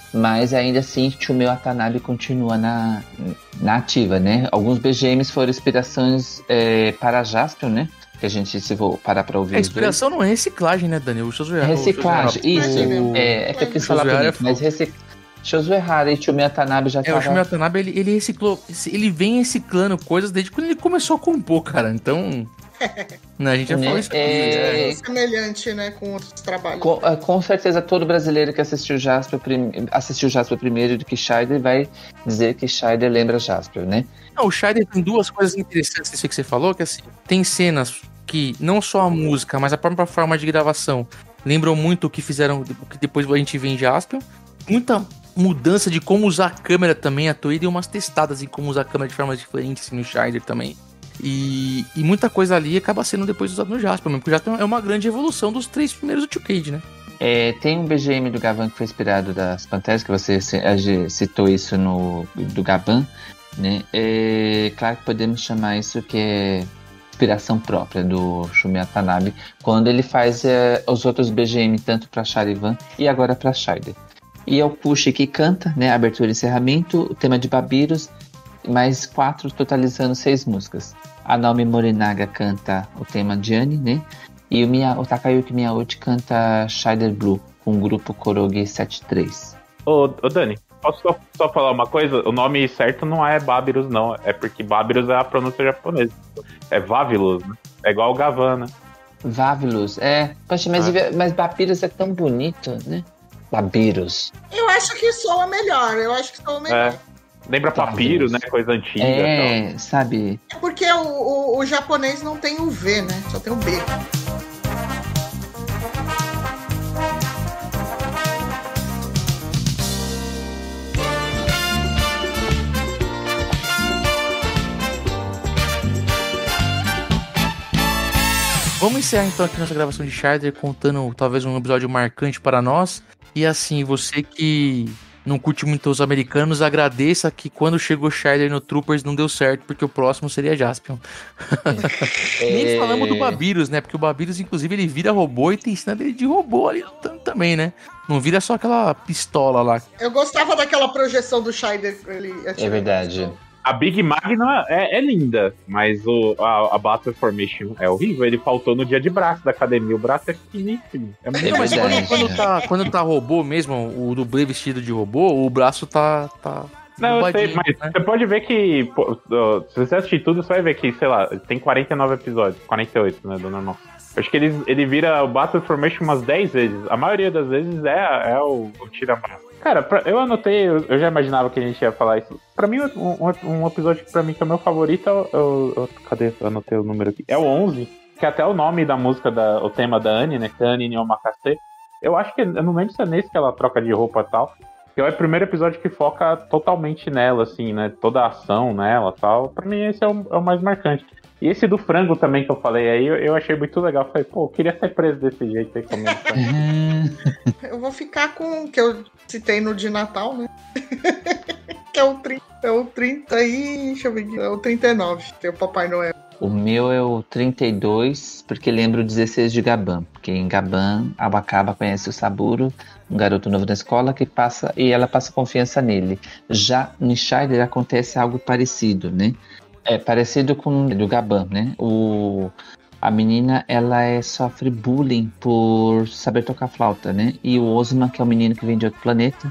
S12: Mas ainda assim, Chumei Watanabe continua na, na ativa, né? Alguns B G Ms foram inspirações é, para Jaspion, né? Que a gente, se for parar pra ouvir.
S9: A inspiração não é reciclagem, né, Daniel?
S12: É reciclagem, o isso. O... É, é que eu quis falar bonito, mas reciclagem. Shozuehara e Chumei Watanabe já
S9: é,
S12: tava...
S9: o Chumei Watanabe, ele, ele reciclou... Ele vem reciclando coisas desde quando ele começou a compor, cara. Então... Não, a gente já falou isso aqui.
S11: É, é semelhante, né, com outros trabalhos.
S12: Com, com certeza todo brasileiro que assistiu Jaspion, prim... assistiu Jaspion primeiro do que Scheider vai dizer que Scheider lembra Jaspion, né?
S9: Não, o Scheider tem duas coisas interessantes nisso que você falou, que assim, tem cenas que não só a música, mas a própria forma de gravação lembram muito o que fizeram, o que depois a gente vê em Jaspion. Muita mudança de como usar a câmera também, a Toei deu umas testadas em como usar a câmera de formas diferentes no Scheider também. E, e muita coisa ali acaba sendo depois usada no Jaspion, porque o Jaspion é uma grande evolução dos três primeiros do Tio Cage, né?
S12: É, tem um B G M do Gavan que foi inspirado das Panteras, que você citou isso no do Gavan, né? É claro que podemos chamar isso que é inspiração própria do Chumei Watanabe, quando ele faz é, os outros B G M, tanto para Charivan e agora para Scheider. E é o Kushi que canta, né? Abertura e encerramento, o tema de Babiros, mais quatro, totalizando seis músicas. A Naomi Morinaga canta o tema de Annie, né? E o, Mia, o Takayuki Miyauchi canta Scheider Blue, com o grupo Korogi setenta e três.
S10: Ô, ô Dani, posso só, só falar uma coisa? O nome certo não é Babirus, não. É porque Babirus é a pronúncia japonesa. É Vavilus, né? É igual o Gavan, né?
S12: Vavilus, é. Poxa, mas, ah. mas Babirus é tão bonito, né? Babirus.
S11: Eu acho que soa melhor, eu acho que soa melhor.
S10: É. Lembra papiro, né? Coisa antiga.
S12: É, tal. Sabe?
S11: É porque o, o, o japonês não tem o V, né? Só tem o B.
S9: Vamos encerrar então aqui nossa gravação de Scheider contando talvez um episódio marcante para nós. E assim, você que não curte muito os americanos, agradeça que quando chegou Scheider no Troopers não deu certo, porque o próximo seria Jaspion. É... Nem falamos do Babirus, né? Porque o Babirus, inclusive, ele vira robô e tem cena dele de robô ali lutando também, né? Não vira só aquela pistola lá.
S11: Eu gostava daquela projeção do Scheider. Ele
S12: é verdade.
S10: A Big Magna é, é linda, mas o, a, a Battle Formation é horrível. Ele faltou no dia de braço da academia. O braço é pequenininho. É muito
S9: não, mas quando, quando, tá, quando tá robô mesmo, o dublê vestido de robô, o braço tá... tá...
S10: Não, eu sei, mas né? Você pode ver que... Pô, se você assistir tudo, você vai ver que, sei lá, tem quarenta e nove episódios. quarenta e oito, né, do normal. Eu acho que ele, ele vira o Battle Formation umas dez vezes. A maioria das vezes é, é o, o tira-braço. Cara, pra, eu anotei, eu, eu já imaginava que a gente ia falar isso. Pra mim, um, um, um episódio que pra mim que é o meu favorito é o, é o... Cadê? Eu anotei o número aqui. É o onze, que é até o nome da música, da, o tema da Annie, né? Que é Annie Nyomakase. Eu acho que, eu não lembro se é nesse que ela troca de roupa e tal. Que é o primeiro episódio que foca totalmente nela, assim, né? Toda a ação nela e tal. Pra mim, esse é o, é o mais marcante. E esse do frango também que eu falei aí, eu, eu achei muito legal. Falei, pô, eu queria ser preso desse jeito aí comendo frango.
S11: Eu vou ficar com o que eu citei no de Natal, né? Que é o trinta, é o trinta e... Deixa eu ver aqui. É o trinta e nove, tem o Papai Noel.
S12: O meu é o trinta e dois, porque lembro o dezesseis de Gaban. Porque em Gaban, a Wakaba conhece o Saburo, um garoto novo da escola, que passa e ela passa confiança nele. Já no Scheider acontece algo parecido, né? É parecido com o do Gaban, né? O, a menina, ela é, sofre bullying por saber tocar flauta, né? E o Ozma, que é um menino que vem de outro planeta,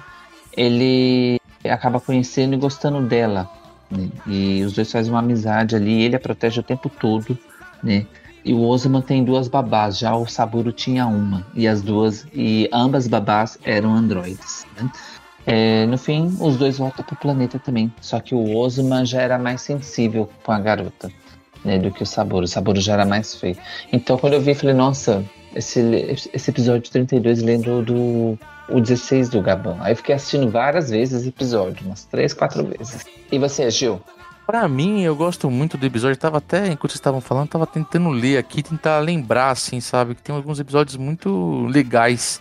S12: ele acaba conhecendo e gostando dela, né? E os dois fazem uma amizade ali, ele a protege o tempo todo, né? E o Ozma tem duas babás, já o Saburo tinha uma, e as duas, e ambas babás eram androides, né? É, no fim, os dois voltam pro planeta também. Só que o Ozma já era mais sensível com a garota, né, do que o Saburo. O Saburo já era mais feio. Então, quando eu vi, falei, nossa, esse, esse episódio trinta e dois lembrou do o dezesseis do Gaban. Aí eu fiquei assistindo várias vezes esse episódio, umas três, quatro vezes. E você, Gil?
S9: Pra mim, eu gosto muito do episódio. Eu tava até, enquanto vocês estavam falando, tava tentando ler aqui, tentar lembrar, assim, sabe? Que tem alguns episódios muito legais.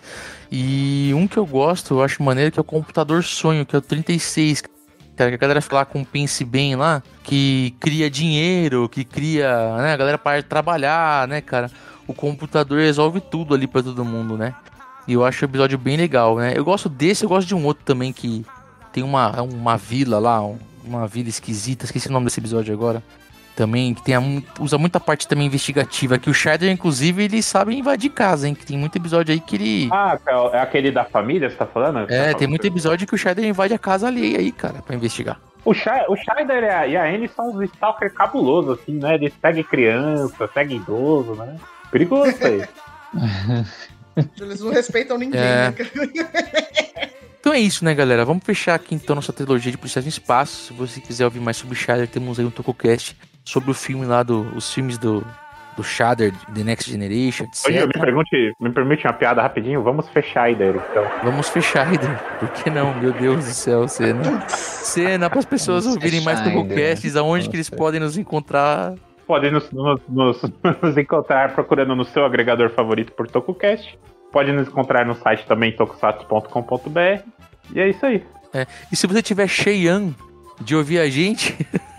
S9: E um que eu gosto, eu acho maneiro, que é o Computador Sonho, que é o trinta e seis. Cara, que a galera fica lá com o Pense Bem lá, que cria dinheiro, que cria, né? A galera para de trabalhar, né, cara? O computador resolve tudo ali pra todo mundo, né? E eu acho o episódio bem legal, né? Eu gosto desse, eu gosto de um outro também que tem uma, uma vila lá, uma vila esquisita, esqueci o nome desse episódio agora. Também, que tem a, usa muita parte também investigativa, que o Scheider, inclusive, ele sabe invadir casa, hein? Que tem muito episódio aí que ele...
S10: Ah, é aquele da família, você tá falando?
S9: É,
S10: tá
S9: tem
S10: falando
S9: muito episódio que o Scheider invade a casa alheia aí, cara, pra investigar.
S10: O, Scheider, o Scheider e a, e a Annie são uns stalkers cabulosos, assim, né? Eles seguem criança, seguem idoso, né? Perigoso isso aí.
S11: Eles não respeitam ninguém,
S9: É.
S11: né, cara?
S9: Então é isso, né, galera? Vamos fechar aqui, então, nossa trilogia de Policiais no Espaço. Se você quiser ouvir mais sobre o Scheider, temos aí um TokuCast sobre o filme lá, do, os filmes do, do Scheider, The Next Generation, etcétera.
S10: Hoje, me, pergunte, me permite uma piada rapidinho? Vamos fechar aí, dele, então.
S9: Vamos fechar, Scheider. Por que não? Meu Deus do céu, Cena. Cena, para as pessoas
S12: Vamos
S9: ouvirem mais
S12: fechar,
S9: TokuCasts, aonde que eles podem nos encontrar?
S10: Podem nos, nos, nos, nos encontrar procurando no seu agregador favorito por TokuCast. Pode nos encontrar no site também, tokusatsu ponto com ponto b r. E é isso aí.
S9: É. E se você tiver cheião de ouvir a gente,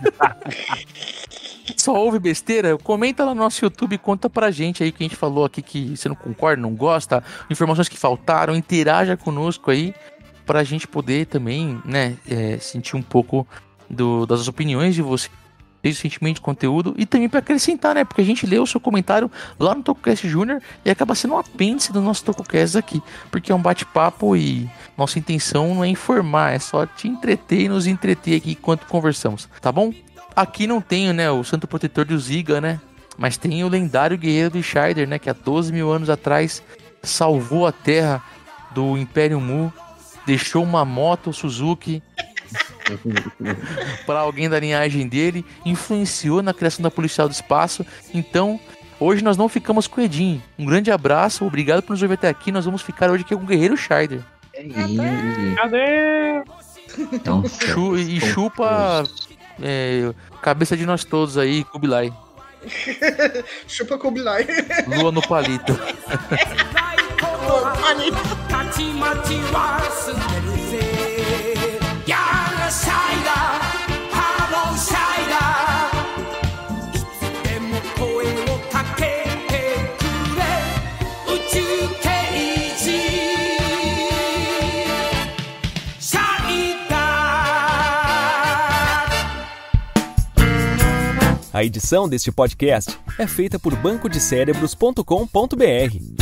S9: só ouve besteira, comenta lá no nosso YouTube e conta pra gente aí o que a gente falou aqui, que você não concorda, não gosta, informações que faltaram, interaja conosco aí, pra gente poder também, né, é, sentir um pouco do, das opiniões de você, desde o sentimento de conteúdo, e também para acrescentar, né? Porque a gente lê o seu comentário lá no TokuCast Júnior e acaba sendo um apêndice do nosso TokuCast aqui, porque é um bate-papo e nossa intenção não é informar, é só te entreter e nos entreter aqui enquanto conversamos, tá bom? Aqui não tenho, né, o santo protetor do Ziga, né? Mas tem o lendário guerreiro do Scheider, né? Que há doze mil anos atrás salvou a terra do Império Mu, deixou uma moto Suzuki para alguém da linhagem dele, influenciou na criação da Policial do Espaço. Então, hoje nós não ficamos com o Edinho. Um grande abraço, obrigado por nos ouvir até aqui. Nós vamos ficar hoje aqui com o Guerreiro Scheider.
S10: Cadê?
S12: Então,
S9: Chu- e chupa é, cabeça de nós todos aí, Kubilai.
S11: Chupa Kubilai.
S9: Lua no palito.
S5: A edição deste podcast é feita por banco de cérebros ponto com ponto b r.